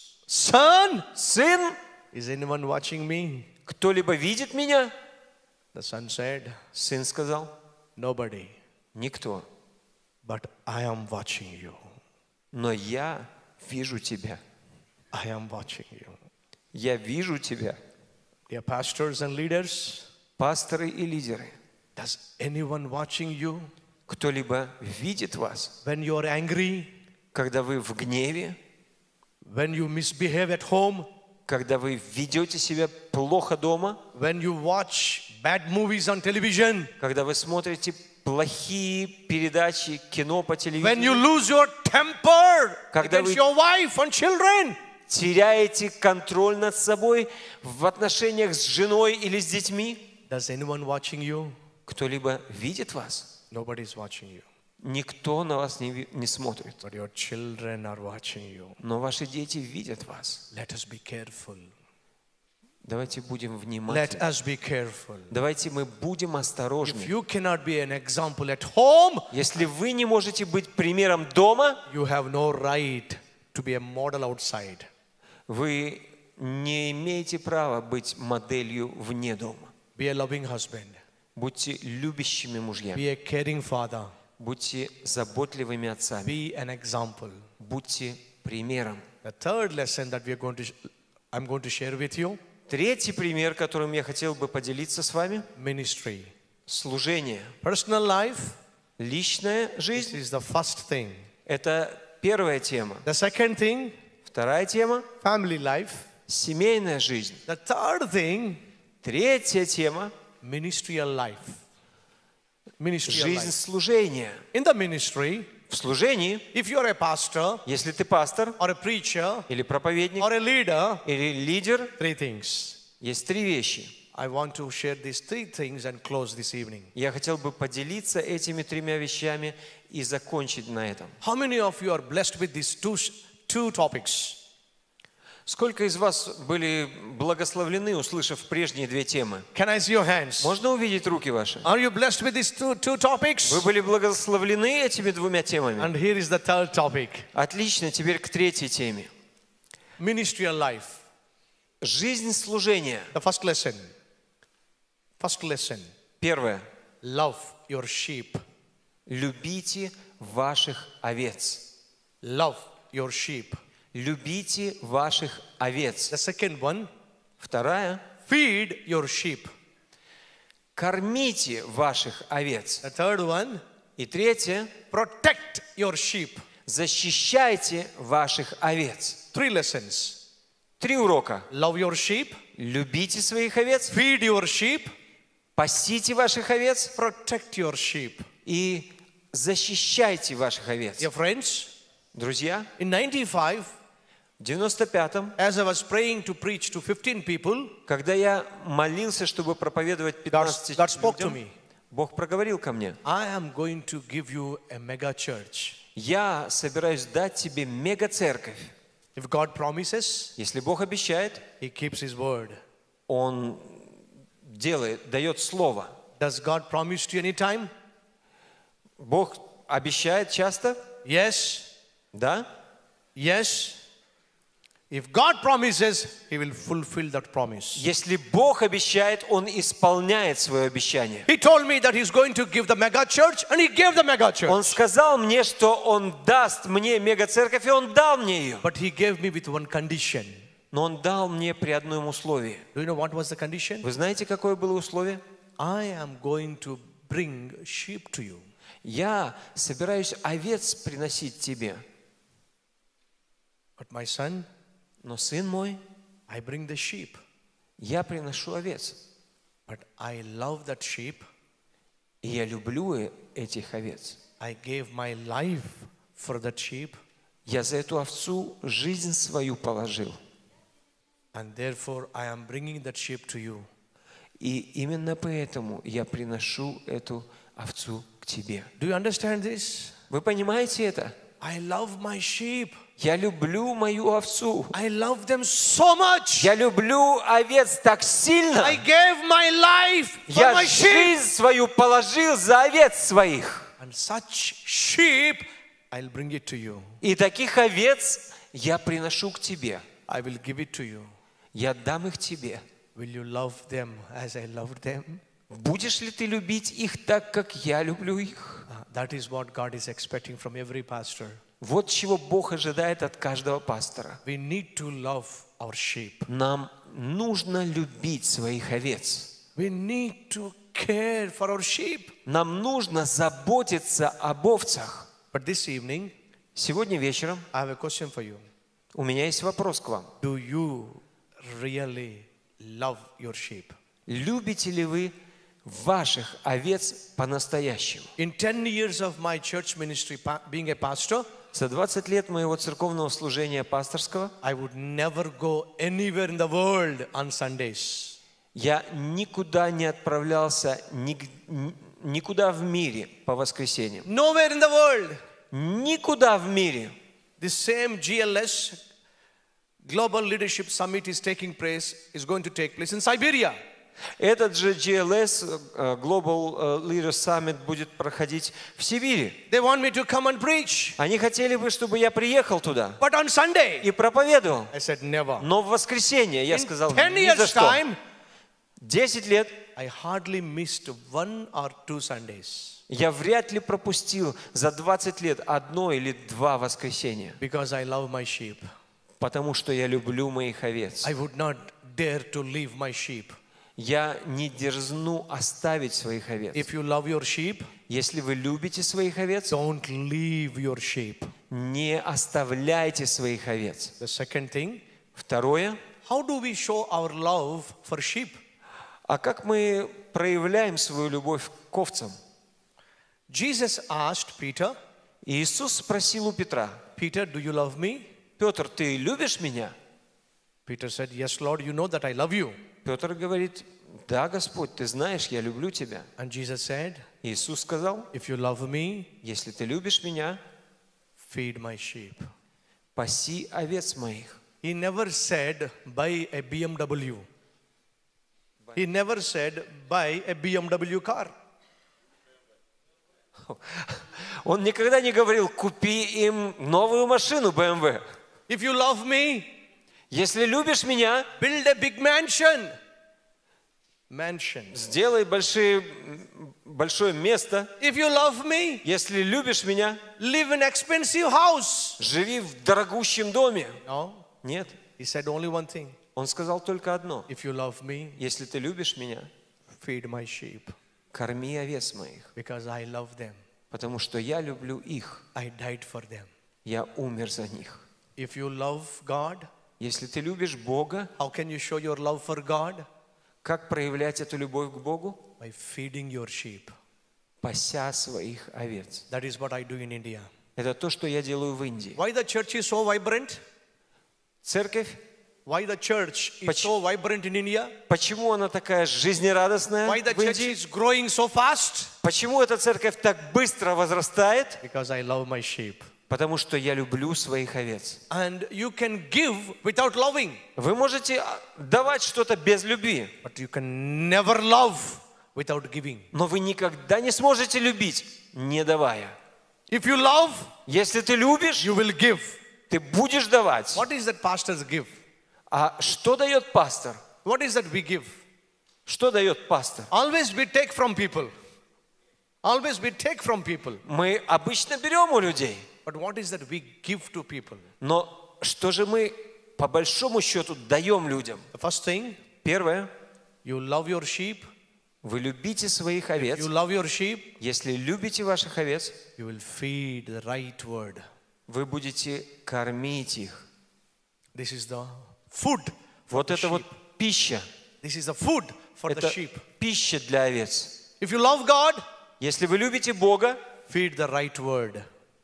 Son, сын, is anyone watching me? кто-либо видит меня? The son said, Сын сказал, nobody, никто. but I am watching you. Но я вижу тебя. I am watching you. Я вижу тебя. Dear pastors and leaders, Пасторы и лидеры, does anyone watching you кто-либо видит вас, when you are angry, когда вы в гневе, when you misbehave at home, когда вы ведете себя плохо дома, when you watch bad movies on television, когда вы смотрите плохие передачи, кино по when you телевидению, lose your temper Когда against вы- your wife and children? теряете контроль над собой в отношениях с женой или с детьми, Does anyone watching you? кто-либо видит вас? Nobody is watching you, Никто на вас не смотрит. but your children are watching you. Но ваши дети видят вас. Let us be careful. Давайте будем Let внимательны. us be careful. Давайте мы будем If осторожны. you cannot be an example at home, Если вы не можете быть примером дома, you have no right to be a model outside. вы не имеете права быть моделью вне дома. Be a loving husband. Будьте любящими мужьями. Be a caring father. Будьте заботливыми отцами. Be an example. Будьте примером. The third lesson that I'm going to share with you, Третий пример, которым я хотел бы поделиться с вами, ministry. служение. Personal life, Личная this жизнь is the first thing. – это первая тема. The second thing, Вторая тема family life. – семейная жизнь. The third thing, Третья тема ministerial life. Ministerial жизнь life. служения. In the ministry, В служении, if you're a pastor если ты пастор or a preacher или проповедник or a leader, или лидер, three things. есть три вещи. I want to share these three things and close this evening. Я хотел бы поделиться этими тремя вещами и закончить на этом. How many of you are blessed with these two topics? Сколько из вас были благословлены, услышав прежние две темы? Can I see your hands? Можно увидеть руки ваши? Are you blessed with these two topics? Вы были благословлены этими двумя темами? And here is the third topic. Отлично, теперь к третьей теме. Ministerial life. Жизнь служения. The first lesson. First lesson. Первое. Love your sheep. Любите ваших овец. Love your sheep. Любите ваших овец. The second one. Вторая. Feed your sheep. Кормите ваших овец. The third one. И третье. Protect your sheep. Защищайте ваших овец. Three lessons. Три урока. Love your sheep. Любите своих овец. Feed your sheep. Пасите ваших овец. Protect your sheep. И защищайте ваших овец. Dear friends, Друзья, in 95, в 95-м, as I was praying to preach to 15 people, когда я молился, чтобы проповедовать 15 God spoke to людям, me. Бог проговорил ко мне. I am going to give you a mega church. Я собираюсь дать тебе мега-церковь. If God promises, Если Бог обещает, He keeps His word. Он дает слово. Does God promise to you anytime? Бог обещает часто? Yes. Да? Yes. If God promises, He will fulfill that promise. Если Бог обещает, Он исполняет свое обещание. He told me that He's going to give the mega church, and He gave the mega Он church. сказал мне, что Он даст мне мега-церковь, и Он дал мне ее. But He gave me with one condition. Но Он дал мне при одном условии. Do you know what was the condition? Вы знаете, какое было условие? I am going to bring sheep to you. Я собираюсь овец приносить тебе. But my son, Но, сын мой, I bring the sheep. я приношу овец. But I love that sheep. И я люблю этих овец. I gave my life for that sheep. Я за эту овцу жизнь свою положил. And therefore, I am bringing that sheep to you. И именно поэтому я приношу эту овцу к тебе. Do you understand this? Вы понимаете это? I love my sheep. Я люблю мою овцу. I love them so much. Я люблю овец так сильно. I gave my life for Я my sheep. жизнь свою положил за овец своих. And such sheep, I'll bring it to you. И таких овец я приношу к тебе. I will give it to you. я дам их тебе. Will you love them as I loved them? Будешь ли ты любить их так, как я люблю их? That is what God is expecting from every pastor. Вот чего Бог ожидает от каждого пастора. We need to love our sheep. Нам нужно любить своих овец. We need to care for our sheep. Нам нужно заботиться об овцах. But this evening, Сегодня вечером I have a question for you. у меня есть вопрос к вам. Do you really love your sheep? Любите ли вы ваших овец по-настоящему? In 10 years of my church ministry, being a pastor, За 20 лет моего церковного служения пасторского I would never go anywhere in the world on Sundays. я никуда не отправлялся, никуда в мире по воскресеньям. Nowhere in the world. Никуда в мире. The same GLS, Global Leadership Summit, is going to take place in Siberia. Этот же GLS, Global Leaders Summit, будет проходить в Сибири. They want me to come and preach. Они хотели бы, чтобы я приехал туда But on Sunday, и проповедовал. I said never. Но в воскресенье я In сказал, 10 ни за years' что. time, 10 лет I hardly missed 1 or 2 Sundays я вряд ли пропустил за 20 лет 1 или 2 воскресенья, because I love my sheep. потому что я люблю моих овец. I would not dare to leave my sheep. Я не дерзну оставить своих овец. If you love your sheep, Если вы любите своих овец, don't leave your sheep. не оставляйте своих овец. The second thing, Второе, how do we show our love for sheep? а как мы проявляем свою любовь к овцам? Jesus asked Peter, Иисус спросил у Петра, Peter, do you love me? Петр, ты любишь меня? Peter said, yes, Lord, you know that I love you. Петр говорит, да, Господь, ты знаешь, я люблю тебя. And Jesus said, Иисус сказал, if you love me, если ты любишь меня, feed my sheep. паси овец моих. He never said, buy a BMW. He never said, buy a BMW car. Он никогда не говорил, купи им новую машину BMW. If you love me, Если любишь меня, build a big mansion. Mansion. сделай большое место. If you love me, Если любишь меня, live in expensive house. живи в дорогущем доме. No, Нет, he said only one thing. он сказал только одно. If you love me, Если ты любишь меня, feed my sheep. корми овец моих, Because I love them. потому что я люблю их. I died for them. Я умер за них. If you love God, Если ты любишь Бога, how can you show your love for God? как проявлять эту любовь к Богу? By feeding your sheep. Пася своих овец. That is what I do in India. Это то, что я делаю в Индии. Why the church is so vibrant? Церковь, Why the church is so vibrant in India? почему она такая жизнерадостная Why the в church Индии? is growing so fast? Почему эта церковь так быстро возрастает? Because I love my sheep. Потому что я люблю своих овец. And you can give without loving, Вы можете давать что-то без любви, but you can never love without giving. но вы никогда не сможете любить, не давая. If you love, Если ты любишь, you will give. ты будешь давать. What is that pastors give? А что дает пастор? What is that we give? Что дает пастор? Always we take from people. Always we take from people. Мы обычно берем у людей, But what is that we give to people? но что же мы по большому счету даем людям? The first thing, Первое, you love your sheep. вы любите своих овец. You love your sheep, Если любите ваших овец, you will feed the right word. вы будете кормить их. This is the food for Вот the это вот sheep. пища. This is the food for the Это sheep. пища для овец. If you love God, Если вы любите Бога, feed the right word.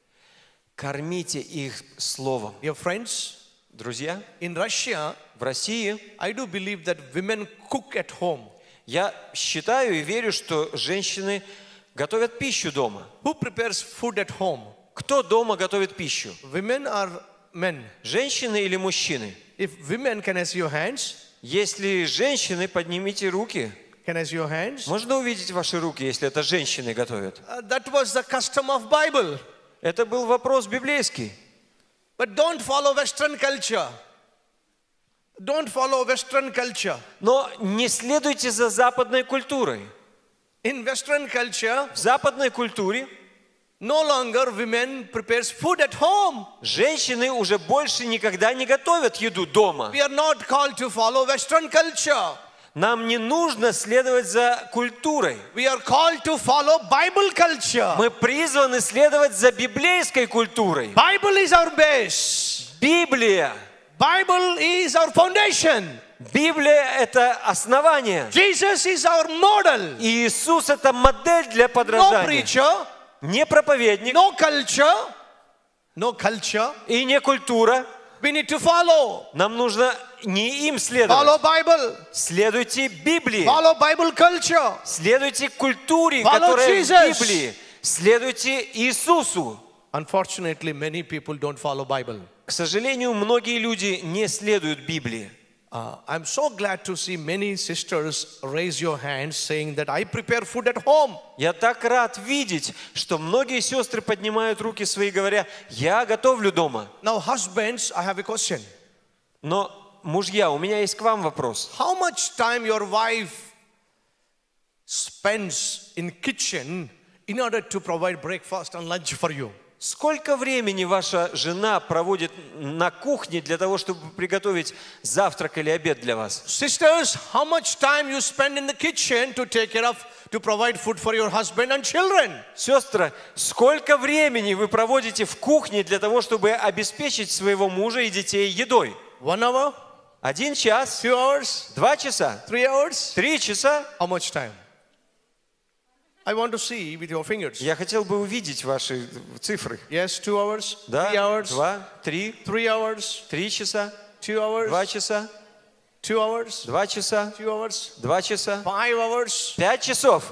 кормите их словом. Dear friends, Друзья, in Russia, в России I do believe that women cook at home. я считаю и верю, что женщины готовят пищу дома. Who prepares food at home? Кто дома готовит пищу? Women or men? Женщины или мужчины? If women, can I see your hands? Если женщины, поднимите руки. Can I see your hands? Можно увидеть ваши руки, если это женщины готовят? That was the custom of Bible. Это был вопрос библейский. But don't follow Western culture. Don't follow Western culture. Но не следуйте за западной культурой. In Western culture, В западной культуре no longer women prepares food at home. женщины уже больше никогда не готовят еду дома. We are not called to follow Western culture. Нам не нужно следовать за культурой. We are called to follow Bible culture. Мы призваны следовать за библейской культурой. Bible is our base. Библия. Bible is our foundation. Библия – это основание. Jesus is our model. И Иисус – это модель для No подражания. preacher, Не проповедник no culture. и не культура. We need to follow. Нам нужно не им следовать. Follow Bible. Следуйте Библии. Follow Bible culture. Следуйте культуре, Follow которая Jesus. в Библии. Следуйте Иисусу. Unfortunately, many people don't follow Bible. К сожалению, многие люди не следуют Библии. I'm so glad to see many sisters raise your hands saying that I prepare food at home. Я так рад видеть, что многие сестры поднимают руки свои, говоря, я готовлю дома. Now, husbands, I have a question. Но, мужья, у меня есть к вам вопрос. How much time your wife spends in kitchen in order to provide breakfast and lunch for you? Сколько времени ваша жена проводит на кухне для того, чтобы приготовить завтрак или обед для вас? Sisters, how much time you spend in the kitchen to take care of, to provide food for your husband and children? Сестры, сколько времени вы проводите в кухне для того, чтобы обеспечить своего мужа и детей едой? 1 hour? 1 час? 2 hours? 2 часа? 3 hours? 3 часа? How much time? I want to see with your fingers. Я хотел бы увидеть ваши цифры. Yes, 2 hours? Да? 3 hours? 2, 3, 3 hours? 3 часа? 2 hours? 2 часа? 2 hours? 2 часа? 2 hours? 2 часа? 5 hours? 5 часов.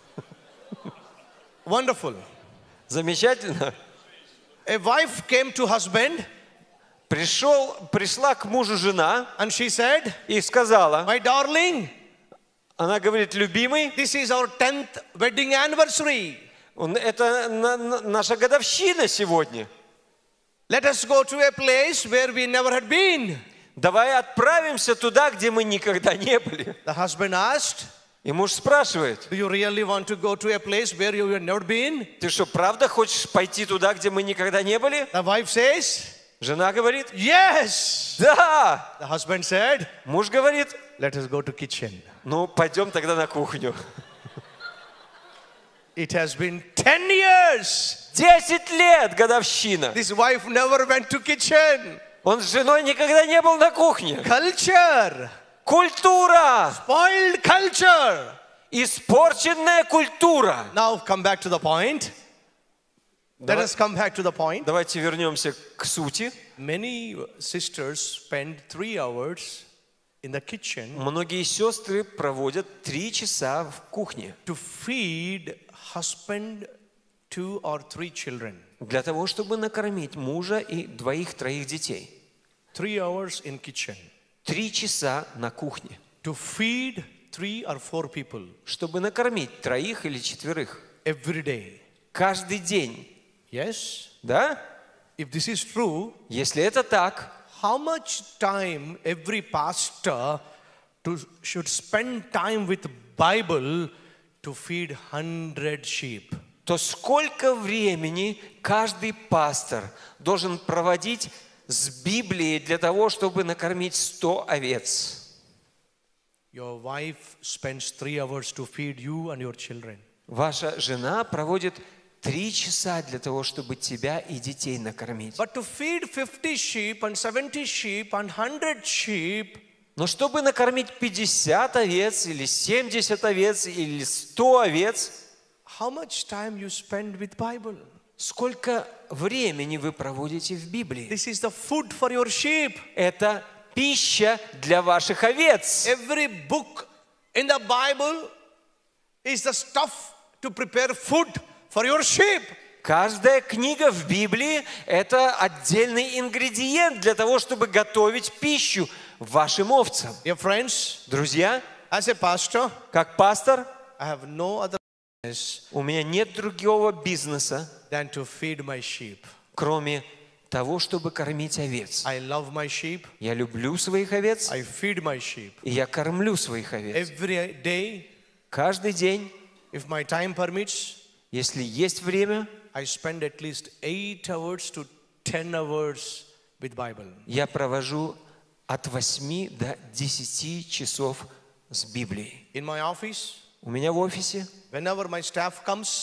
Wonderful. Замечательно. A wife came to husband Пришла к мужу жена and she said, и сказала, my darling, она говорит, любимый, this is our 10th wedding anniversary. это наша годовщина сегодня. Let us go to a place where we never had been. Давай отправимся туда, где мы никогда не были. The husband asked, И муж спрашивает, do you really want to go to a place where you have never been? ты что, правда хочешь пойти туда, где мы никогда не были? The wife says, Жена говорит, yes. да. The husband said, Муж говорит, let us go to kitchen. ну, пойдем тогда на кухню. It has been 10 years. 10 лет годовщина. This wife never went to kitchen. Он с женой никогда не был на кухне. Culture. Культура. Spoiled culture. Испорченная культура. Now come back to the point. Let us come back to the point. Давайте вернемся к сути. Many sisters spend 3 hours in the kitchen Многие сестры проводят 3 часа в кухне to feed husband 2 or 3 children. для того, чтобы накормить мужа и 2-3 детей. 3 hours in kitchen 3 часа на кухне, to feed 3 or 4 people чтобы накормить 3 или 4 every day. каждый день. Yes? Да? If this is true, Если это так, how much time every pastor should spend time with Bible to feed 100 sheep? то сколько времени каждый пастор должен проводить с Библией для того, чтобы накормить 100 овец? Your wife spends 3 hours to feed you and your children. Ваша жена проводит 3 часа для того, чтобы тебя и детей накормить. But to feed 50 sheep and 70 sheep and 100 sheep, Но чтобы накормить 50 овец, или 70 овец, или 100 овец, how much time you spend with Bible? сколько времени вы проводите в Библии? This is the food for your sheep. Это пища для ваших овец. Every book in the Bible is the stuff to prepare food for your sheep. Каждая книга в Библии – это отдельный ингредиент для того, чтобы готовить пищу вашим овцам. Dear friends, Друзья, as a pastor, как пастор, I have no other business у меня нет другого бизнеса, than to feed my sheep. кроме того, чтобы кормить овец. I love my sheep. Я люблю своих овец, I feed my sheep. и я кормлю своих овец. Every day, Каждый день, if my time permits, если есть время, I spend at least 8 hours to 10 hours with Bible. я провожу от 8 до 10 часов с Библией. In my office, У меня в офисе, whenever my staff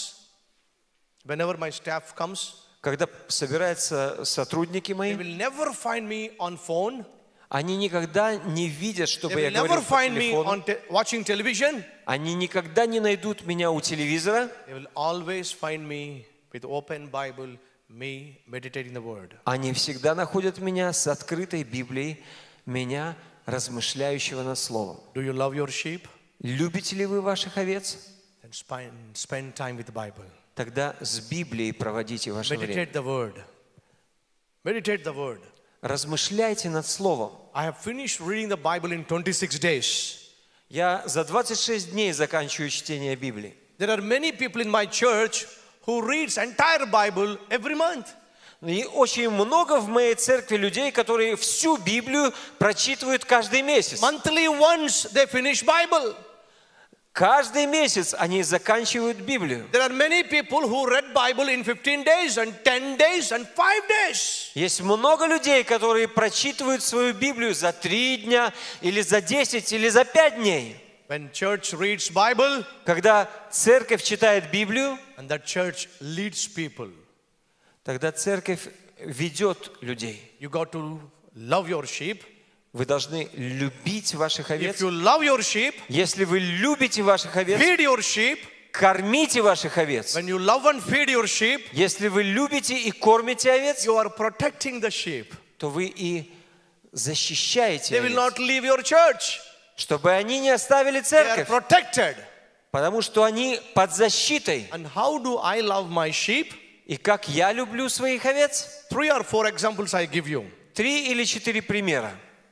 comes, когда собираются сотрудники they мои, will never find me on phone. они никогда не видят, They чтобы я will never говорил по find me телефону. on watching television. Они никогда не найдут меня у телевизора. They will always find me with open Bible, me meditating the Word. Они всегда находят меня с открытой Библией, меня, размышляющего над Словом. Do you love your sheep? Любите ли вы ваших овец? Then spend time with the Bible. Тогда с Библией проводите ваше время. Meditate the Word. Meditate the Word. Размышляйте над Словом. I have finished reading the Bible in 26 days. Я за 26 дней заканчиваю чтение Библии. There are many people in my church who reads entire Bible every month. И очень много в моей церкви людей, которые всю Библию прочитывают каждый месяц. Monthly once they finish Bible. Каждый месяц они заканчивают Библию. There are many people who read Bible in 15 days and 10 days and 5 days. Есть много людей, которые прочитывают свою Библию за 3 дня, или за 10, или за 5 дней. When church reads Bible Когда церковь читает Библию, and that church leads people, тогда церковь ведет людей. you got to love your sheep. Вы должны любить ваших овец. If you love your sheep, Если вы любите ваших овец, feed your sheep. кормите ваших овец. When you love and feed your sheep, Если вы любите и кормите овец, you are protecting the sheep. то вы и защищаете They will овец, not leave your church. чтобы они не оставили They are церковь, protected. потому что они под защитой. And how do I love my sheep? И как я люблю своих овец? 3 or 4 examples I give you. 3 или 4 примера.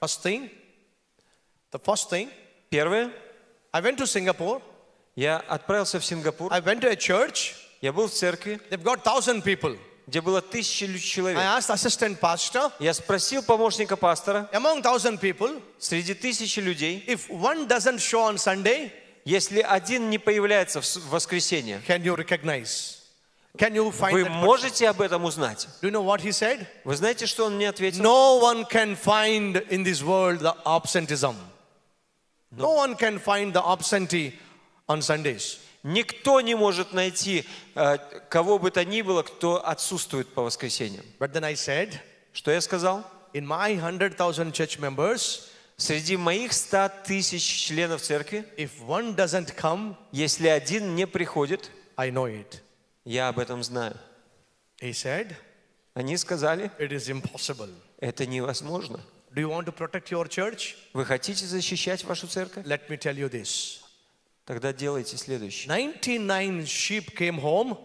The first thing, Первое. I went to Singapore. Я отправился в Сингапур. I went to a church. Я был в церкви, They've got 1,000 people. где было 1000 I человек. asked assistant pastor, Я спросил помощника пастора, among 1,000 people, среди 1000 людей, if one doesn't show on Sunday, если один не появляется в воскресенье, can you recognize? Can you find вы that person? можете об этом узнать? Do you know what he said? Вы знаете, что он мне ответил? No one can find in this world the absenteeism. No one can find the absentee on Sundays. Никто не может найти кого бы то ни было, кто отсутствует по воскресеньям. But then I said, Что я сказал? in my 100,000 church members, Среди моих 100 тысяч членов церкви, if one doesn't come, если один не приходит, I know it. я об этом знаю. He said, Они сказали, it is impossible. это невозможно. Do you want to protect your church? Вы хотите защищать вашу церковь? Let me tell you this. Тогда делайте следующее. 99 sheep came home.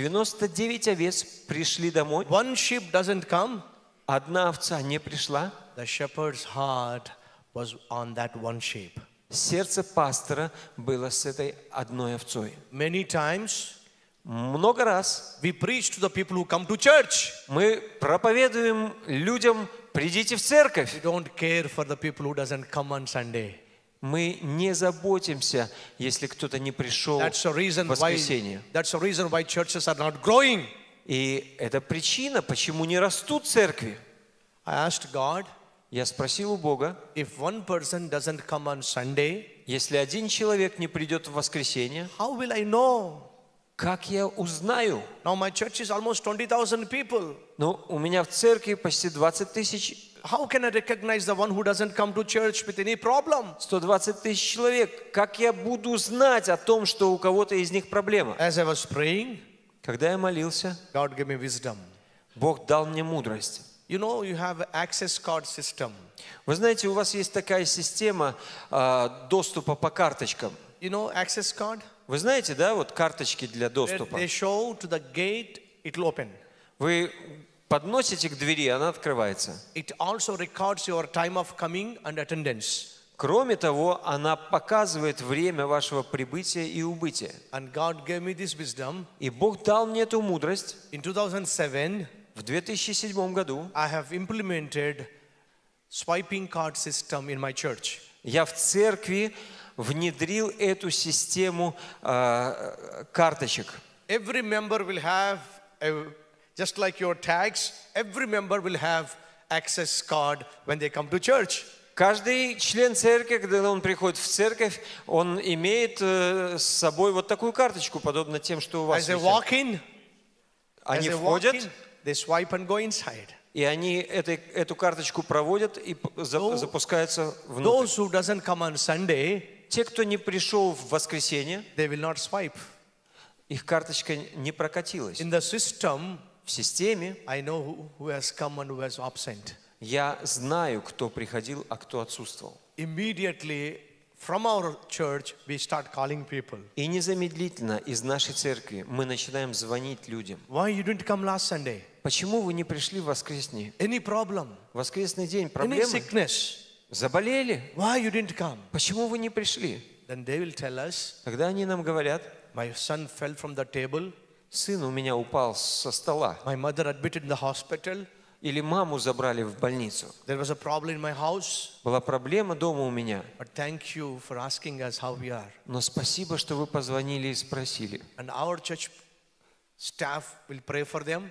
99 овец пришли домой. One sheep doesn't come. Одна овца не пришла. The shepherd's heart was on that one sheep. Сердце пастора было с этой одной овцой. Many times Много раз we preach to the people who come to church. мы проповедуем людям: придите в церковь. We don't care for the people who doesn't come on Sunday. Мы не заботимся, если кто-то не пришел That's the в reason воскресенье. why churches are not growing. И это причина, почему не растут церкви. I asked God, Я спросил у Бога, if one person doesn't come on Sunday, если один человек не придет в воскресенье, how will I know? как я узнаю? Now my church is almost 20,000 people. Ну, у меня в церкви почти 20 тысяч, How can I recognize the one who doesn't come to church with any problem? 120 тысяч человек. Как я буду знать о том, что у кого-то из них проблема? As I was praying, Когда я молился, God gave me wisdom. Бог дал мне мудрость. You know, you have an access card system. Вы знаете, у вас есть такая система доступа по карточкам. You know access card? Вы знаете, да, вот карточки для доступа. They show to the gate, it will open. Вы подносите к двери, она открывается. It also records your time of coming and attendance. Кроме того, она показывает время вашего прибытия и убытия. And God gave me this wisdom. И Бог дал мне эту мудрость. In 2007, В В 2007 году I have implemented swiping card system in my church. я в церкви внедрил эту систему карточек. Every member will have, just like your tags, every member will have access card when they come to church. Каждый член церкви, когда он приходит в церковь, он имеет с собой вот такую карточку, подобно тем, что у вас As they висят. walk in, Они входят, they swipe and go inside. и они эту карточку проводят и запускаются внутрь. Those who doesn't come on Sunday, Те, кто не пришел в воскресенье, they will not swipe. их карточка не прокатилась. In the system, В системе I know who has come and who has absent. я знаю, кто приходил, а кто отсутствовал. Immediately from our church, we start calling people. И незамедлительно из нашей церкви мы начинаем звонить людям. Why you didn't come last Sunday? Почему вы не пришли в воскресный? Any problem? Воскресный день, Any проблемы? sickness? Заболели? Why you didn't come? Почему вы не пришли? Then they will tell us, Тогда они нам говорят, my son fell from the table, сын у меня упал со стола. my mother admitted in the hospital, Или маму забрали в больницу. there was a problem in my house, Была проблема дома у меня. but thank you for asking us how we are. Но спасибо, что вы позвонили и спросили. And our church staff will pray for them,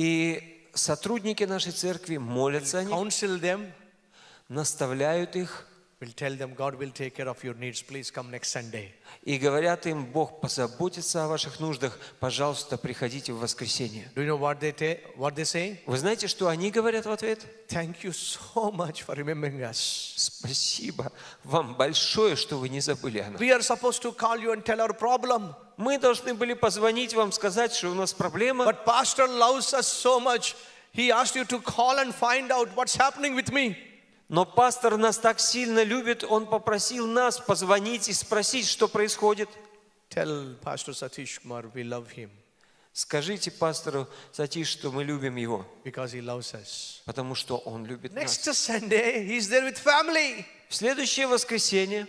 И сотрудники нашей церкви молятся о них, counsel them, наставляют их will tell them God will take care of your needs. Please come next Sunday. и говорят им, Бог позаботится о ваших нуждах, пожалуйста, приходите в воскресенье. Do you know what they say? Вы знаете, что они говорят в ответ? Thank you so much for remembering us. Спасибо вам большое, что вы не забыли о нас. We are supposed to call you and tell our problem, Мы должны были позвонить вам, сказать, что у нас проблема. but pastor loves us so much. He asked you to call and find out what's happening with me. Но пастор нас так сильно любит, он попросил нас позвонить и спросить, что происходит. Tell Pastor Satish Kumar we love him Скажите пастору Сатиш, что мы любим его, because he loves us. потому что он любит нас. Next Sunday, he's there with family. В следующее воскресенье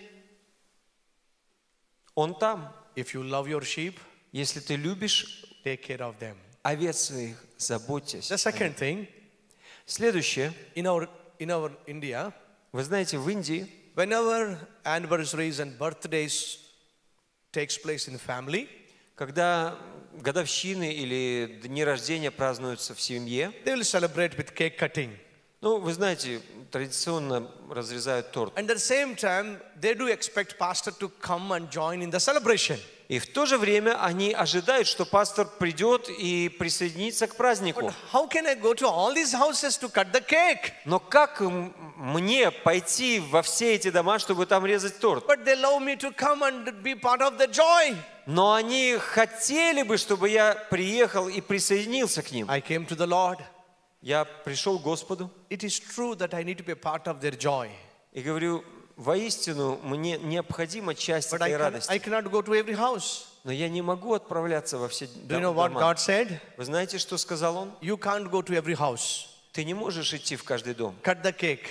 он там. If you love your sheep, Если ты любишь take care of them. овец своих, заботьтесь. The second thing, Следующее. in our India, Вы знаете, в Индии, whenever anniversaries and birthdays takes place in family, когда годовщины или дни рождения празднуются в семье, they will celebrate with cake cutting. ну, вы знаете, традиционно разрезают торт. And at the same time, they do expect pastor to come and join in the celebration. И в то же время они ожидают, что пастор придет и присоединится к празднику. But how can I go to all these houses to cut the cake? Но как мне пойти во все эти дома, чтобы там резать торт? But they allow me to come and be part of the joy. Но они хотели бы, чтобы я приехал и присоединился к ним. I came to the Lord. Я пришел к Господу It is true that I need to be a part of their joy. и говорю, воистину, мне необходима часть But этой I радости. cannot go to every house. Но я не могу отправляться во все Do you know what дома. God said? Вы знаете, что сказал он? You can't go to every house. Ты не можешь идти в каждый дом, Cut the cake.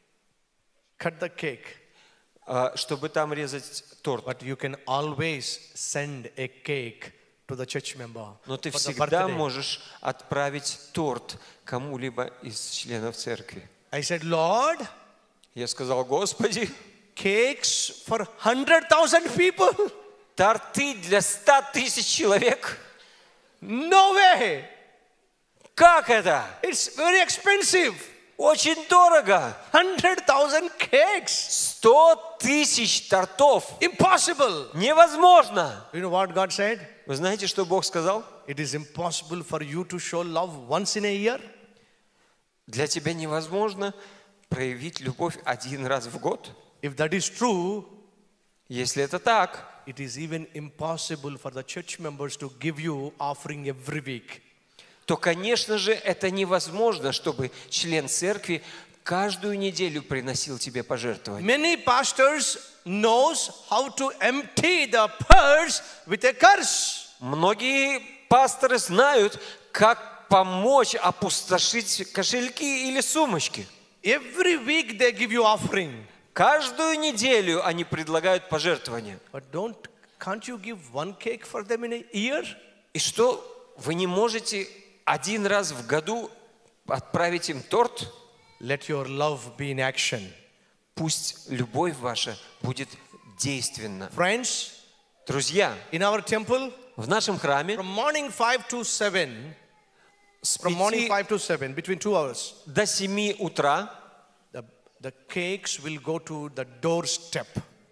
Cut the cake. чтобы там резать торт. But you can always send a cake to the church member. Но ты for the всегда birthday. можешь отправить торт кому-либо из членов церкви. I said, Lord, Я сказал, Господи, cakes for 100,000 people? торты для 100 тысяч человек? No way. Как это? It's very expensive. Очень дорого. 100,000 cakes. 100 тысяч тортов. Impossible. Невозможно. You know what God said? Вы знаете, что Бог сказал? It is impossible for you to show love once in a year. Для тебя невозможно проявить любовь один раз в год. If that is true, Если это так, it is even impossible for the church members to give you offering every week. то, конечно же, это невозможно, чтобы член церкви каждую неделю приносил тебе пожертвования. Many pastors knows how to empty the purse with a curse. Многие пасторы знают, как помочь опустошить кошельки или сумочки. Every week they give you offering. Каждую неделю они предлагают пожертвования. But can't you give one cake for them in a year? И что, вы не можете один раз в году отправить им торт, let your love be in action. пусть любовь ваша будет действенна. Friends, Друзья, in our temple, в нашем храме from morning 5 to 7, с from morning 5 5 to 7, between 2 hours, до 7 утра the cakes will go to the doorstep.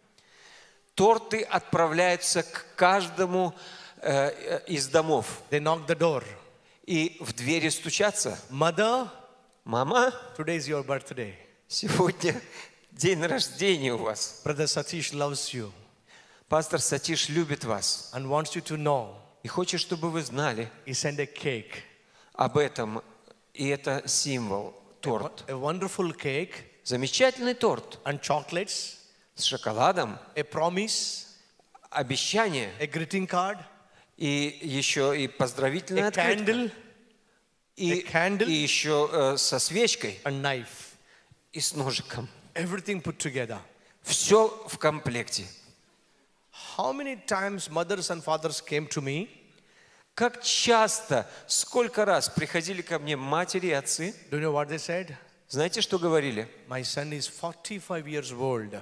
торты отправляются к каждому из домов. They knock the door. И в двери стучатся. Mother, Мама, today is your birthday. сегодня день рождения у вас. Brother Satish loves you Пастор Сатиш любит вас and wants you to know. и хочет, чтобы вы знали He sent a cake, об этом. И это символ, торт. a wonderful cake Замечательный торт and chocolates, с шоколадом, a promise, обещание a greeting card, и еще и поздравительная a открытка. candle, И, a candle. и еще со свечкой a knife. и с ножиком. Everything put together. Все в комплекте. How many times mothers and fathers came to me Как часто, сколько раз приходили ко мне матери и отцы? Do you know what they said? Знаете, что говорили? My son is 45 years old.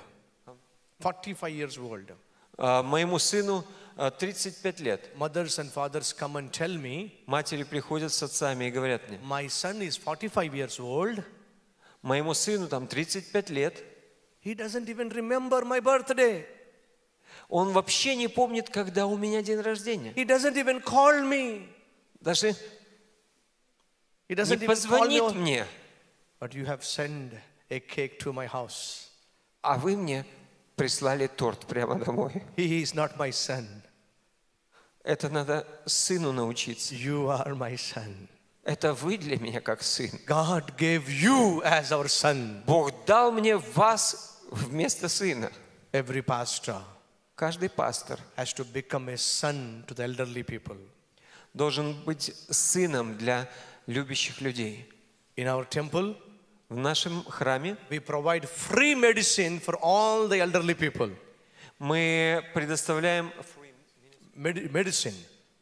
45 years old. Моему сыну 35 лет. Mothers and fathers come and tell me, Матери приходят с отцами и говорят мне: my son is 45 years old. моему сыну там 35 лет. He doesn't even remember my birthday. Он вообще не помнит, когда у меня день рождения. He doesn't even call me. Даже He не doesn't even call позвонит me. мне. But you have sent a cake to my house. А вы мне прислали торт прямо домой. He is not my son. Это надо сыну научиться. You are my son. Это вы для меня как сын. God gave you as our son. Бог дал мне вас вместо сына. Every pastor Каждый пастор has to become a son to the elderly people. должен быть сыном для любящих людей. In our temple, В нашем храме we provide free medicine for all the elderly people. мы предоставляем Medicine.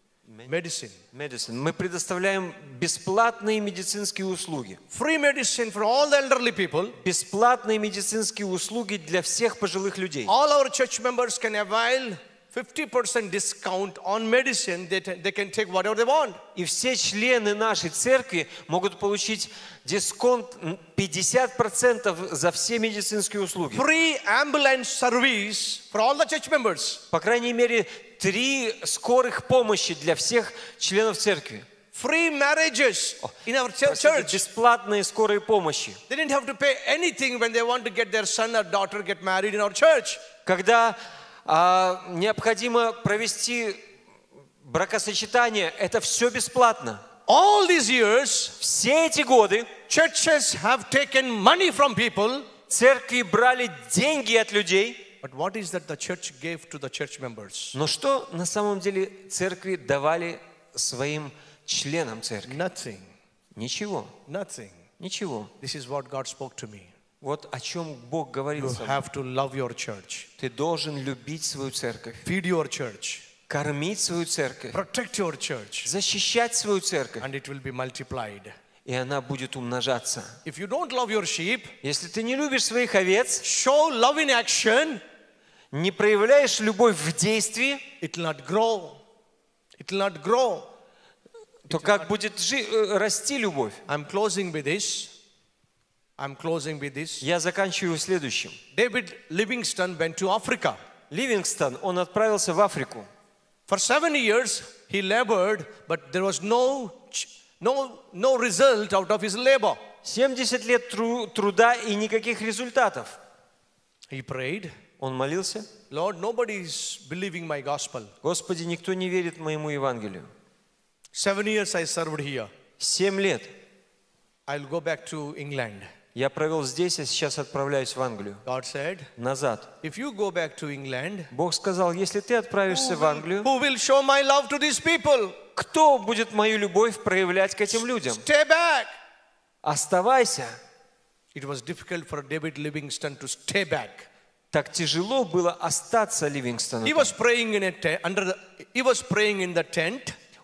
мы предоставляем бесплатные медицинские услуги. Free medicine for all the elderly people. Бесплатные медицинские услуги для всех пожилых людей. All our church members can avail 50% discount on medicine. They can take whatever they want. И все члены нашей церкви могут получить дисконт 50% за все медицинские услуги. Free ambulance service for all the church members. По крайней мере, 3 скорых помощи для всех членов церкви. Free marriages in our Простите, church. бесплатные скорые помощи. They didn't have to pay anything when they want to get their son or daughter get married in our church. Когда необходимо провести бракосочетание, это все бесплатно. All these years, Все эти годы churches have taken money from people. церкви брали деньги от людей. But what is that the church gave to the church members? Но что на самом деле церкви давали своим членам церкви? Nothing. Ничего. Nothing. Ничего. This is what God spoke to me. Вот о чем Бог говорил You со мной. have to love your church. Ты должен любить свою церковь, Feed your church. кормить свою церковь, Protect your church. защищать свою церковь, And it will be multiplied. и она будет умножаться. If you don't love your sheep, Если ты не любишь своих овец, show love in action, не проявляешь любовь в действии, it will not grow. It will not grow. то как будет расти любовь? I'm closing with this. Я заканчиваю следующим. David Livingstone went to Africa. Ливингстон, он отправился в Африку. For 7 years, he labored, but there was no result out of his labor. 70 лет труда и никаких результатов. He prayed, Он молился: Lord, nobody is believing my gospel. Господи, никто не верит моему Евангелию. 7 years I served here. 7 лет I'll go back to England. я провел здесь, а сейчас отправляюсь в Англию. God said, Назад. if you go back to England, Бог сказал: если ты отправишься в Англию, who will show my love to these people? кто будет мою любовь проявлять к этим людям? Stay back. Оставайся. It was difficult for David Livingstone to stay back. Так тяжело было остаться Ливингстону. He was praying in the tent.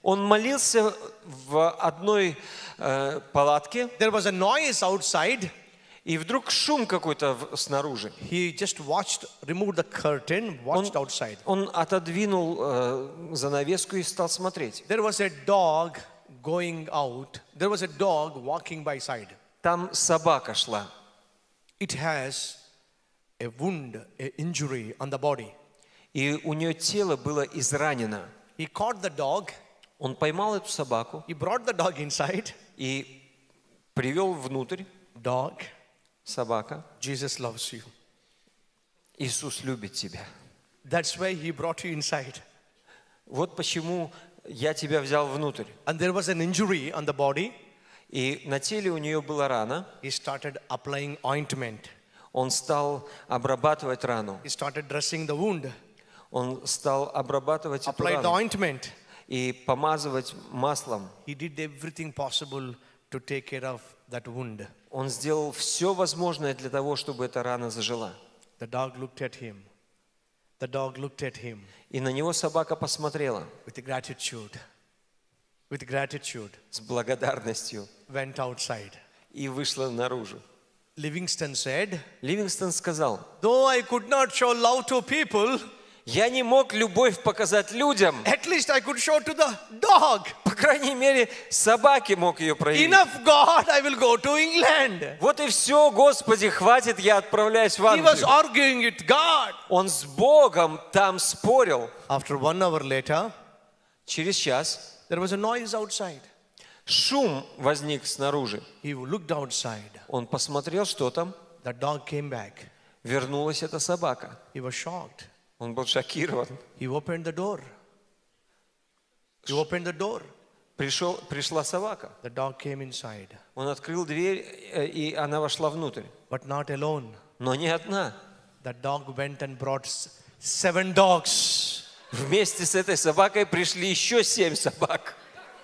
Он молился в одной палатке, There was a noise outside. и вдруг шум какой-то снаружи. He just removed the curtain, watched outside. Он отодвинул занавеску и стал смотреть. There was a dog going out. There was a dog walking by side. Там собака шла. It has a wound, an injury on the body. И у нее тело было изранено. He caught the dog. Он поймал эту собаку He brought the dog inside. и привел внутрь. Dog, Собака, Jesus loves you. Иисус любит тебя. That's why he brought you inside. Вот почему я тебя взял внутрь. And there was an injury on the body. И на теле у нее была рана. He started applying ointment. Он стал обрабатывать рану. He started dressing the wound. Он стал обрабатывать эту Applied the рану ointment. и помазывать маслом. He did everything possible to take care of that wound. Он сделал все возможное для того, чтобы эта рана зажила. The dog looked at him. The dog looked at him И на него собака посмотрела with gratitude, с благодарностью went outside. и вышла наружу. Livingston said, Ливингстон сказал: though I could not show love to people, я не мог любовь показать людям, at least I could show to the dog. по крайней мере, собаке мог ее проявить. Enough, God, I will go to England. Вот и все, Господи, хватит, я отправляюсь в He was Англию. arguing with God. Он с Богом там спорил. After 1 hour later, Через час there was a noise outside. шум возник снаружи. He looked outside. Он посмотрел, что там. The dog came back. Вернулась эта собака. He was shocked. Он был шокирован. He opened the door. He opened the door. Пришла собака. The dog came inside, Он открыл дверь, и она вошла внутрь. but not alone. Но не одна. The dog went and brought 7 dogs. Вместе с этой собакой пришли еще 7 собак.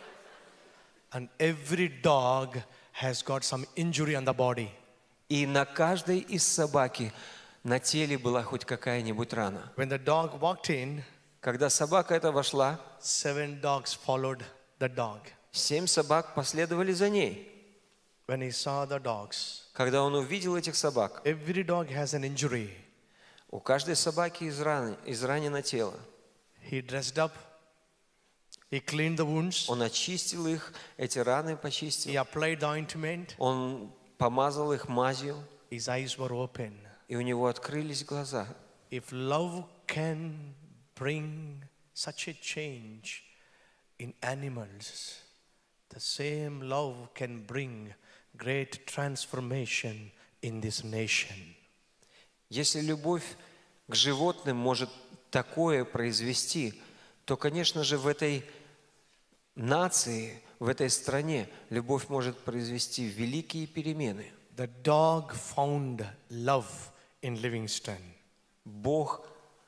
And every dog has got some injury on the body. И на каждой из собаки на теле была хоть какая-нибудь рана. When the dog walked in, Когда собака эта вошла, 7 dogs followed the dog. 7 собак последовали за ней. When he saw the dogs, Когда он увидел этих собак, every dog has an injury. у каждой собаки изранено тело. He dressed up. He cleaned the wounds. Он очистил их, эти раны He почистил. applied the ointment. Он помазал их мазью, His eyes were open. и у него открылись глаза. If love can bring such a change in animals, the same love can bring great transformation in this nation. Если любовь к животным может такое произвести, то, конечно же, в этой нации, в этой стране любовь может произвести великие перемены. The dog found love in Livingston. Бог,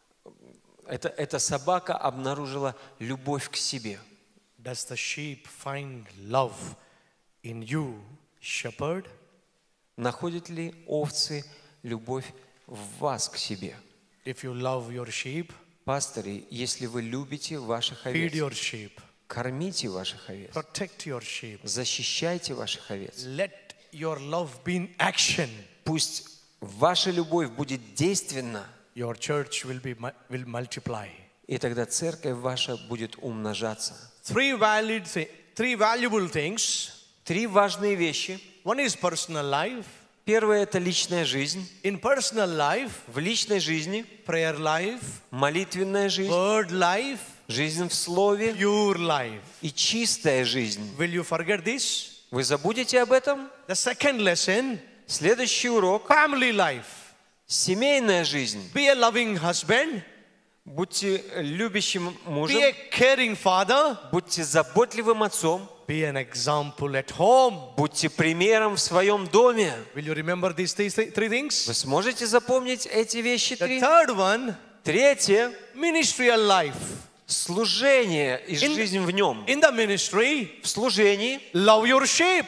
эта собака обнаружила любовь к себе. Does the sheep find love in you, shepherd? Находят ли овцы любовь в вас к себе? If you love your sheep, Пастыри, если вы любите ваших feed овец, your sheep, кормите ваших овец, protect your sheep. защищайте ваших овец. Let your love be in action. Пусть ваша любовь будет действенна, Your church will multiply. и тогда церковь ваша будет умножаться. 3 valuable things. 3 важные вещи. One is personal life. Первое – это личная жизнь. In personal life, В личной жизни prayer life, молитвенная жизнь, word life, жизнь в слове pure life. и чистая жизнь. Will you forget this? Вы забудете об этом? The second lesson, Следующий урок family life. – семейная жизнь. Be a loving husband. Будьте любящим мужем, Be a caring father. будьте заботливым отцом, Be an example at home. будьте примером в своем доме. Will you remember these three things? Вы сможете запомнить эти вещи The 3? third one, Третье – ministerial life. служение и жизнь в нем. In the ministry, В служении love your sheep.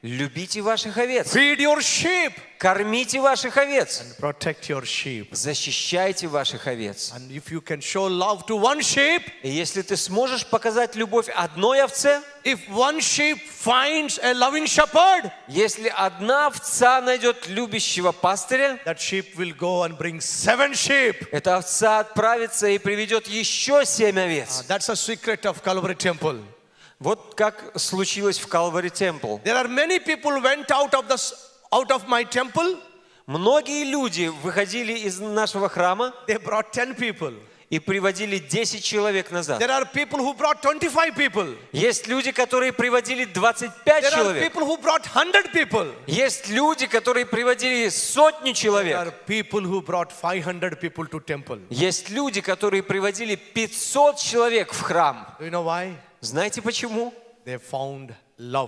Любите ваших овец. Feed your sheep Кормите ваших овец. and protect your sheep. Защищайте ваших овец. And if you can show love to one sheep, И если ты сможешь показать любовь одной овце, if one sheep finds a loving shepherd, если одна овца найдет любящего пастыря, that sheep will go and bring 7 sheep. эта овца отправится и приведет еще 7 овец. That's a secret of Calvary Temple. Вот как случилось в Calvary Temple. There are many people went out of my temple. Многие люди выходили из нашего храма They brought 10 people. и приводили 10 человек назад. There are people who brought 25 people. Есть люди, которые приводили 25 There are человек. people who brought 100 people. Есть люди, которые приводили сотню There человек. are people who brought 500 people to temple. Есть люди, которые приводили 500 человек в храм. Do you know why? Знаете почему? They found love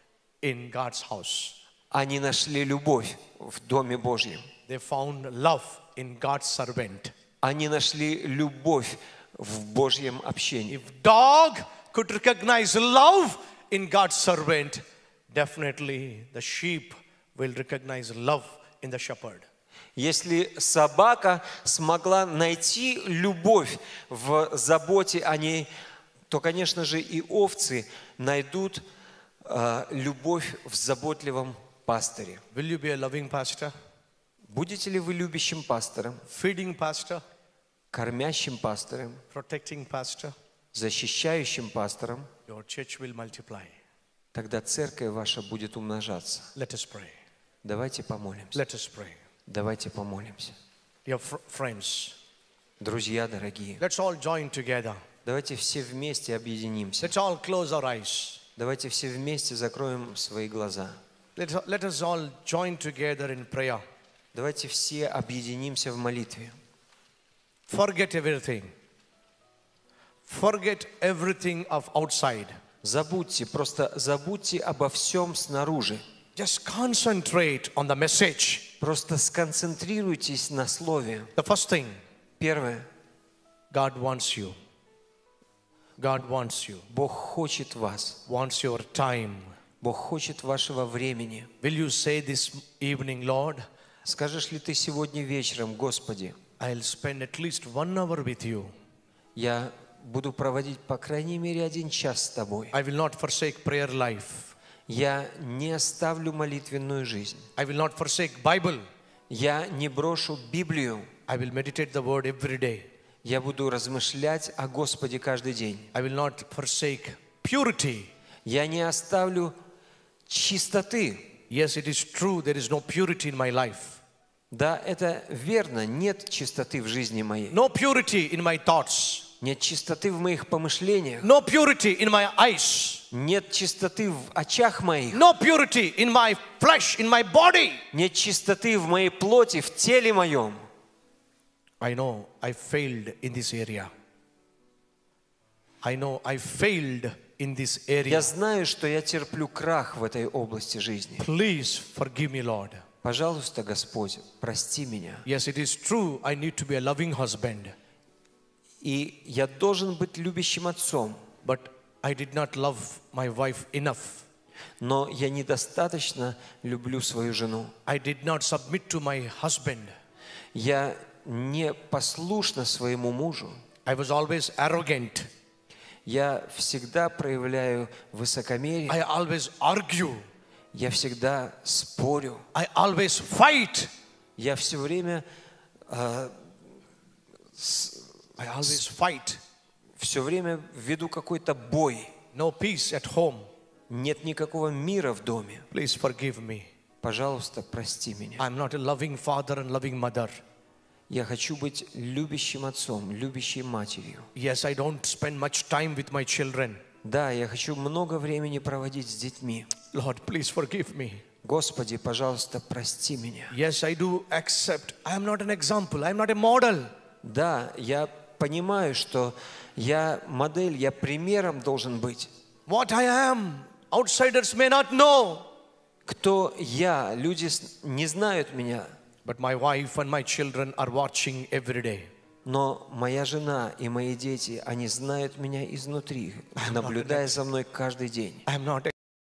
in God's house. Они нашли любовь в Доме Божьем. They found love in God's servant. Они нашли любовь в Божьем общении. If dog could recognize love in God's servant, definitely the sheep will recognize love in the shepherd. Если собака смогла найти любовь в заботе о ней, то, конечно же, и овцы найдут любовь в заботливом пастыре. Will you be a loving pastor? Будете ли вы любящим пастором, Feeding pastor? кормящим пастором, Protecting pastor? защищающим пастором, Your church will multiply. тогда церковь ваша будет умножаться. Let us pray. Давайте помолимся. Let us pray. Давайте помолимся. Dear friends, Друзья дорогие, let's all join together. давайте все вместе объединимся. Let's all close our eyes. Давайте все вместе закроем свои глаза. Let us all join together in prayer. Давайте все объединимся в молитве. Forget everything. Forget everything of outside. Забудьте, просто забудьте обо всем снаружи. Just concentrate on the message. Просто сконцентрируйтесь на слове. The first thing, Первое. God wants you. God wants you. Бог хочет вас. Wants your time. Бог хочет вашего времени. Will you say this evening, Lord, Скажешь ли ты сегодня вечером: Господи, I'll spend at least 1 hour with you. я буду проводить по крайней мере 1 час с тобой. I will not forsake prayer life. Я не оставлю молитвенную жизнь. I will not forsake Bible. Я не брошу Библию. I will meditate the word every day. Я буду размышлять о Господе каждый день. I will not forsake purity. Я не оставлю чистоты. Yes, it is true, there is no purity in my life. Да, это верно, нет чистоты в жизни моей. No purity in my thoughts. Нет чистоты в моих помышлениях. No purity in my eyes. Нет чистоты в очах моих. No purity in my flesh, in my body. Нет чистоты в моей плоти, в теле моем. I know I failed in this area. I know I failed in this area. Я знаю, что я терплю крах в этой области жизни. Please forgive me, Lord. Пожалуйста, Господь, прости меня. Yes, it is true, I need to be a loving husband. И я должен быть любящим отцом. But I did not love my wife enough. Но я недостаточно люблю свою жену. I did not submit to my husband. Я не послушна своему мужу. I was always arrogant. Я всегда проявляю высокомерие. I always argue. Я всегда спорю. I always fight. Я все время веду какой-то бой. No peace at home. Нет никакого мира в доме. Please forgive me. Пожалуйста, прости меня. I'm not a loving father and loving mother. Я хочу быть любящим отцом, любящей матерью. Yes, I don't spend much time with my children. Да, я хочу много времени проводить с детьми. Lord, please forgive me. Господи, пожалуйста, прости меня. Yes, I do accept. I am not an example. I am not a model. Да, я понимаю, что я модель, я примером должен быть. What I am, outsiders may not know. Кто я? Люди не знают меня. But my wife and my children are watching every day. Но моя жена и мои дети, они знают меня изнутри, наблюдая за мной каждый день. I am not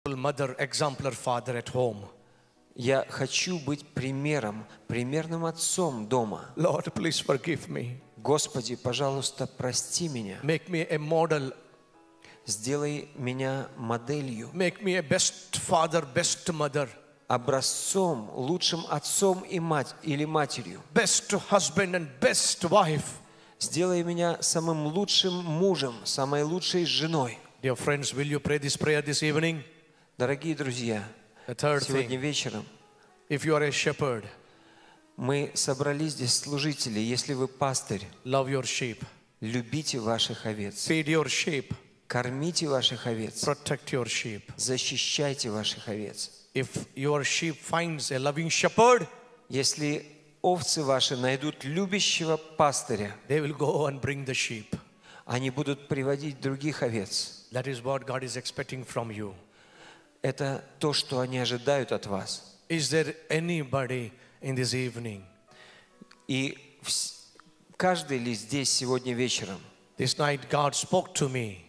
mother, exemplar father at home. Я хочу быть примерным отцом дома. Lord, please forgive me. Господи, пожалуйста, прости меня. Make me a model. Сделай меня моделью, Make me a best father, best mother, образцом, лучшим отцом или матерью. best husband and best wife. Сделай меня самым лучшим мужем, самой лучшей женой. Dear friends, will you pray this prayer this evening? Дорогие друзья, The third сегодня thing, вечером if you are a shepherd, мы собрались здесь служители. Если вы пастырь, love your sheep, любите ваших овец, feed your sheep, кормите ваших овец, protect your sheep. защищайте ваших овец. If your sheep finds a loving shepherd, Если овцы ваши найдут любящего пастыря, they will go and bring the sheep. они будут приводить других овец. That is what God is expecting from you. Это то, что они ожидают от вас. Is there anybody in this evening? И каждый ли здесь сегодня вечером? This night God spoke to me.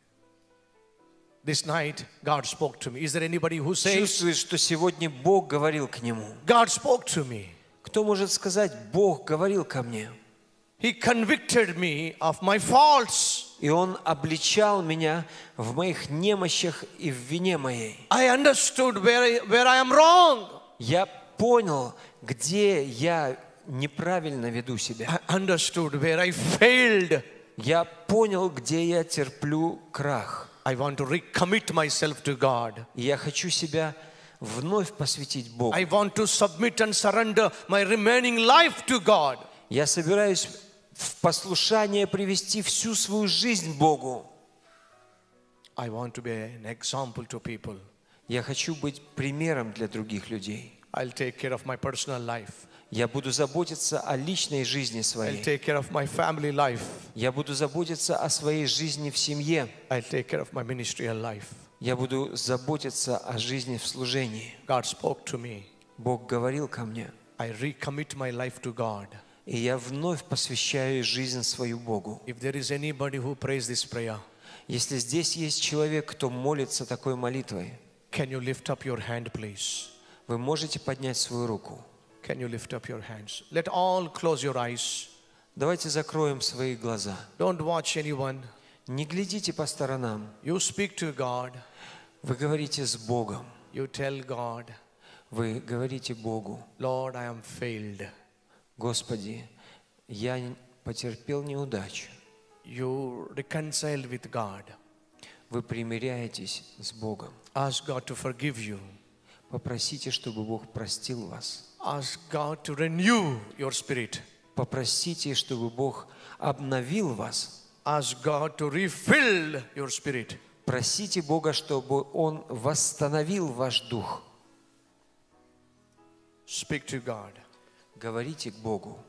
This night God spoke to me. Is there anybody who says, Чувствует, что сегодня Бог говорил к нему. God spoke to me. Кто может сказать, Бог говорил ко мне? He convicted me of my faults. И Он обличал меня в моих немощах и в вине моей. I understood where I am wrong. Я понял, где я неправильно веду себя. I understood where I failed. Я понял, где я терплю крах. I want to recommit myself to God. И я хочу себя вновь посвятить Богу. I want to submit and surrender my remaining life to God. Я собираюсь в послушание привести всю свою жизнь Богу. I want to be an example to people. Я хочу быть примером для других людей. I'll take care of my personal life. Я буду заботиться о личной жизни I'll своей. take care of my family life. Я буду заботиться о своей жизни в семье. I'll take care of my ministerial life. Я буду заботиться о жизни в служении. God spoke to me. Бог говорил ко мне. I recommit my life to God. И я вновь посвящаю жизнь свою Богу. If there is anybody who prays this prayer, Если здесь есть человек, кто молится такой молитвой, can you lift up your hand, please? вы можете поднять свою руку. Can you lift up your hands? Let all close your eyes. Давайте закроем свои глаза. Don't watch anyone. Не глядите по сторонам. You speak to God. Вы говорите с Богом. You tell God, Вы говорите Богу: Lord, I am failed. Господи, я потерпел неудачу. You reconcile with God. Вы примиряетесь с Богом. Ask God to forgive you. Попросите, чтобы Бог простил вас. Ask God to renew your spirit. Попросите, чтобы Бог обновил вас. Ask God to refill your spirit. Просите Бога, чтобы Он восстановил ваш дух. Speak to God. Говорите к Богу.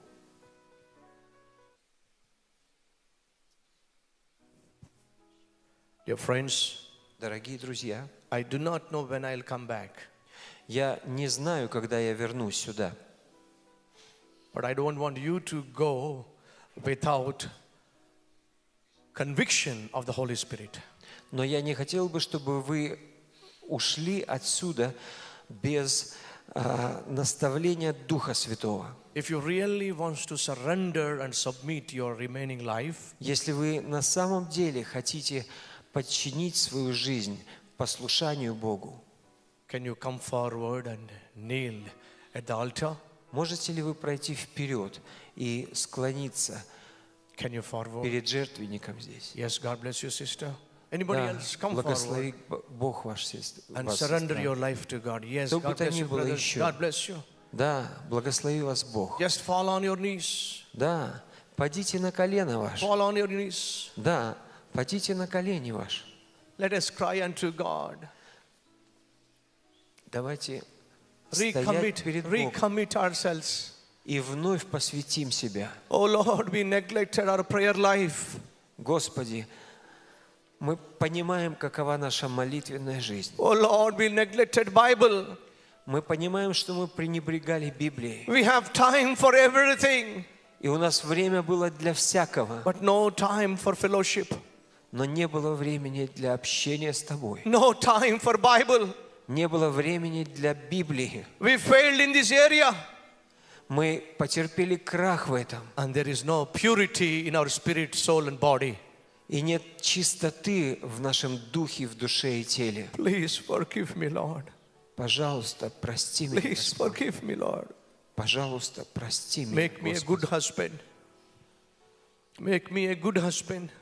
Dear friends, Дорогие друзья, I do not know when I'll come back, я не знаю, когда я вернусь сюда, but I don't want you to go without conviction of the Holy Spirit. но я не хотел бы, чтобы вы ушли отсюда без наставления Духа Святого. If you really want to surrender and submit your remaining life, Если вы на самом деле хотите подчинить свою жизнь послушанию Богу, can you come forward and kneel at the altar? можете ли вы пройти вперед и склониться Can you forward? перед жертвенником здесь? Yes, God bless you, sister. Anybody Да, else? Come forward благослови Бог ваш, and вас, surrender сестра. your life to God. Yes, Кто бы God то bless ни you, было brothers. еще. God bless you. Да, благослови вас Бог. Just fall on your knees. Да, падите на колено ваше. Fall on your knees. Да, падите на колени ваши. Let us cry unto God. Давайте стоять перед Богом Recommit ourselves. и вновь посвятим себя. Oh Lord, we neglected our prayer life. Господи, мы понимаем, какова наша молитвенная жизнь. Oh Lord, we neglected Bible. Мы понимаем, что мы пренебрегали Библией. We have time for everything, И у нас время было для всякого, but no time for fellowship. но не было времени для общения с тобой. No time for Bible. Не было времени для Библии. We failed in this area. Мы потерпели крах в этом. And there is no purity in our spirit, soul and body. И нет чистоты в нашем духе, в душе и теле. Please forgive me, Lord. Пожалуйста, прости меня, Please Господь. forgive me, Lord. Пожалуйста, прости меня, Make me a Господь. good husband. Make me a good husband.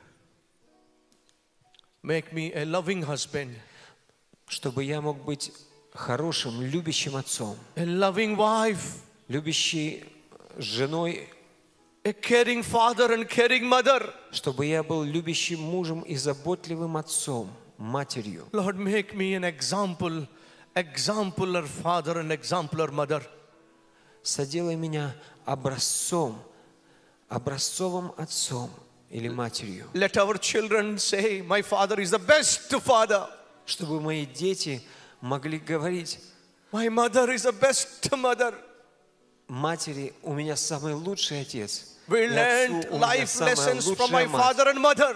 Make me a loving husband. Чтобы я мог быть хорошим, любящим отцом, A loving wife. любящей женой, A caring father and caring mother. чтобы я был любящим мужем и заботливым отцом, матерью. Lord, make me an example, exemplar father and exemplar mother. Соделай меня образцом, образцовым отцом или матерью. Let our children say, my father is the best father. Чтобы мои дети могли говорить: My mother is the best mother. матери, у меня самый лучший отец. We И отцу, learned у меня life самая lessons from лучшая my мать. father and mother.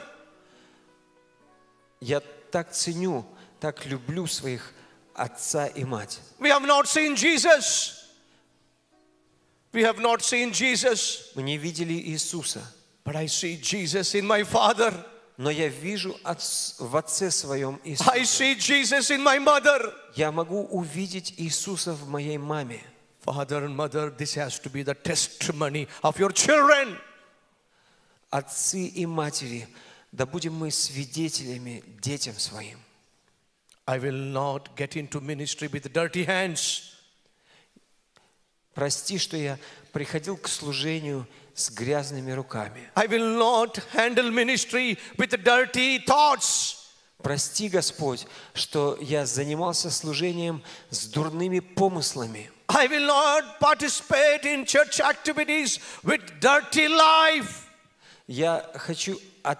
Я так ценю, так люблю своих отца и мать. We have not seen Jesus. We have not seen Jesus. Мы не видели Иисуса, But I see Jesus in my father. но я вижу в отце своем I Иисуса. see Jesus in my mother. Я могу увидеть Иисуса в моей маме. Father and mother, this has to be the testimony of your children. Отцы и матери, да будем мы свидетелями детям своим. I will not get into ministry with dirty hands. Прости, что я приходил к служению с грязными руками. I will not handle ministry with dirty thoughts. Прости, Господь, что я занимался служением с дурными помыслами. I will not participate in church activities with dirty life. Я хочу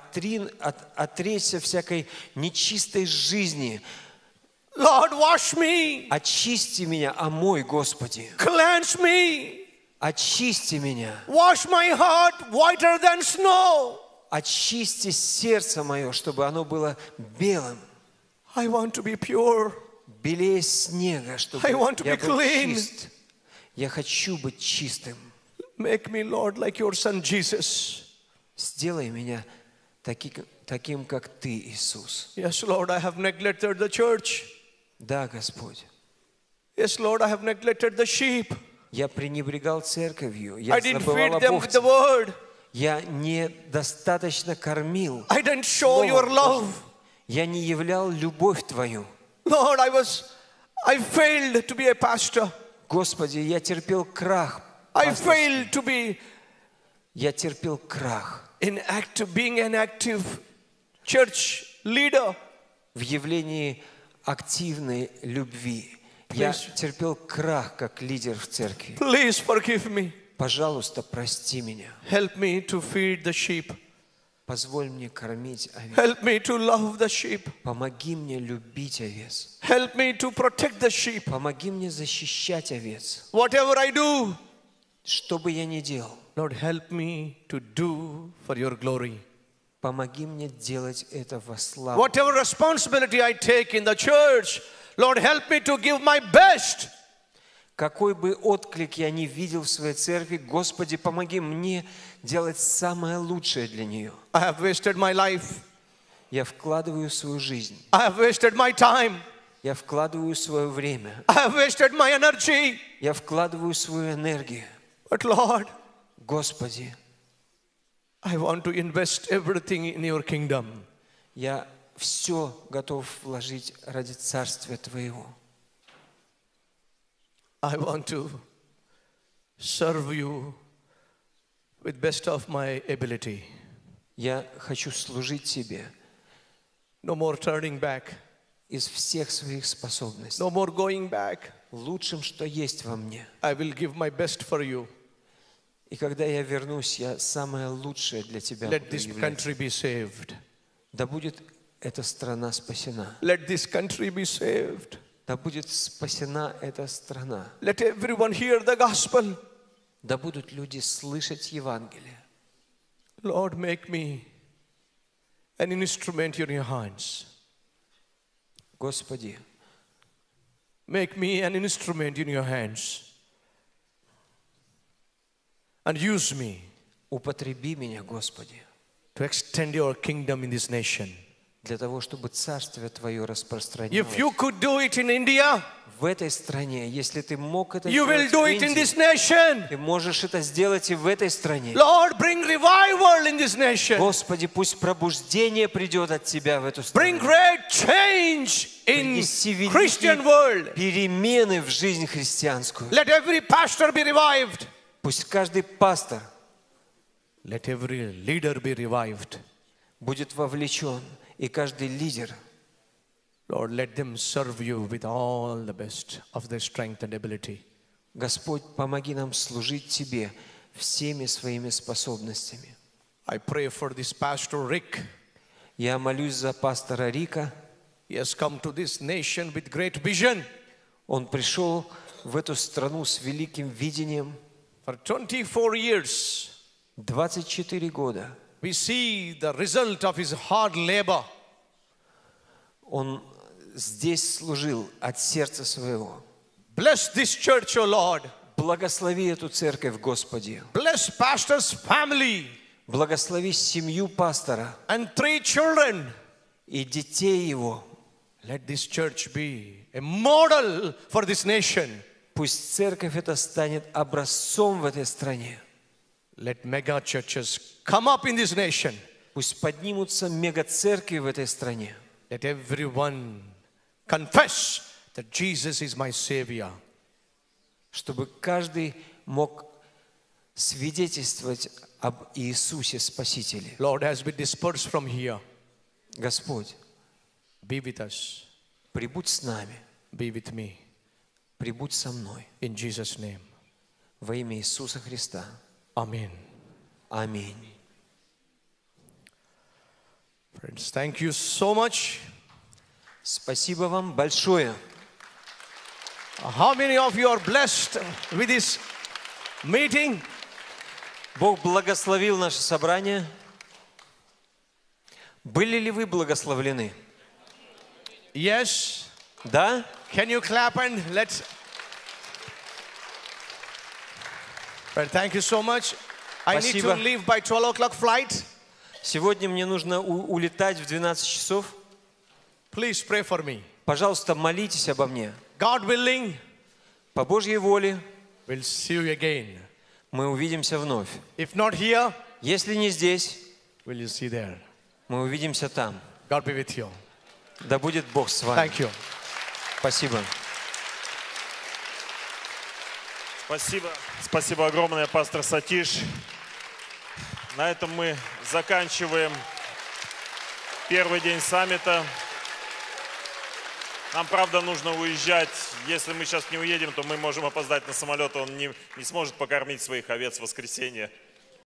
отречься всякой нечистой жизни. Lord, wash me, Очисти меня, омой, Господи. cleanse me, Очисти меня. wash my heart whiter than snow. Очисти сердце мое, чтобы оно было белым, I want to be pure. белее снега, чтобы I want to я be был clean. чист. Я хочу быть чистым. Make me, Lord, like your son Jesus. Сделай меня таким, как Ты, Иисус. Yes, Lord, I have neglected the church. Да, Господь. Yes, Lord, I have neglected the sheep. Я пренебрегал церковью. Я I didn't забывал feed об them with the овцах. word. Я недостаточно кормил. I didn't show your love. Я не являл любовь Твою. Lord, I failed to be a pastor. Господи, я терпел крах. I пасторский. failed to be Я терпел крах being an active church leader. в явлении активной любви. Я Please. терпел крах как лидер в церкви. Please forgive me. Пожалуйста, прости меня. Help me to feed the sheep. Позволь мне кормить овец. Help me to love the sheep. Помоги мне любить овец. Help me to protect the sheep. Помоги мне защищать овец. Whatever I do, Что бы я ни делал, Lord, help me to do for your glory. помоги мне делать это во славу. Whatever responsibility I take in the church, Lord, help me to give my best. Какой бы отклик я ни видел в своей церкви, Господи, помоги мне делать самое лучшее для нее. I have wasted my life. Я вкладываю свою жизнь. I have wasted my time. Я вкладываю свое время. I have wasted my energy. Я вкладываю свою энергию. But Lord, Господи, I want to invest everything in your kingdom. я все готов вложить ради Царствия Твоего. I want to serve you with best of my ability. Я хочу служить Тебе No more turning back. из всех своих способностей. No more going back. Лучшим, что есть во мне. I will give my best for you. И когда я вернусь, я самое лучшее для Тебя Let буду this являть. country be saved. Да будет эта страна спасена. Let this country be saved. Да будет спасена эта страна. Let everyone hear the gospel. Да будут люди слышать Евангелие. Lord, make me an instrument in your hands. Господи, Make me an instrument in your hands. And use me употреби меня, Господи, to extend your kingdom in this nation. для того, чтобы Царствие Твое If распространялось you could do it in India, в этой стране. Если Ты мог это you will сделать do в it in Индии, this nation. Ты можешь это сделать и в этой стране. Lord, bring revival in this nation. Господи, пусть пробуждение придет от Тебя в эту Bring страну. great change in Принеси Christian world. великие перемены в жизнь христианскую. Let every pastor be revived. Пусть каждый пастор Let every leader be revived. будет вовлечен, и каждый лидер. Lord, let them serve you with all the best of their strength and ability. Господь, помоги нам служить Тебе всеми своими способностями. I pray for this pastor Rick. Я молюсь за пастора Рика. He has come to this nation with great vision. Он пришел в эту страну с великим видением. For 24 years, 24 года we see the result of his hard labor. он здесь служил от сердца своего. Bless this church, O Lord. Благослови эту церковь, Господи. Bless pastor's family Благослови семью пастора and 3 children. и детей его. Let this church be a model for this nation. Пусть церковь эта станет образцом в этой стране. Let mega churches come up in this nation. Пусть поднимутся мегацеркви в этой стране. Let everyone confess that Jesus is my Savior. Чтобы каждый мог свидетельствовать об Иисусе Спасителе. Lord, as we disperse from here, Господь, be with us, прибудь с нами, be with me. прибудь со мной. In Jesus' name, Во имя Иисуса Христа. Amen. Аминь. Friends, thank you so much. Спасибо вам большое. How many of you are blessed with this meeting? Бог благословил наше собрание. Были ли вы благословлены? Yes. Да? Can you clap and let's... Well, thank you so much. I need to Спасибо. leave by 12 o'clock flight. Сегодня мне нужно улетать в 12 часов. Please pray for me. Пожалуйста, молитесь обо мне. God willing, По Божьей воле we'll see you again. мы увидимся вновь. If not here, Если не здесь, will you see there? мы увидимся там. God be with you. Да будет Бог с вами. Thank you. Спасибо. Спасибо. Спасибо огромное, пастор Сатиш. На этом мы заканчиваем первый день саммита. Нам, правда, нужно уезжать. Если мы сейчас не уедем, то мы можем опоздать на самолет. Он не сможет покормить своих овец в воскресенье.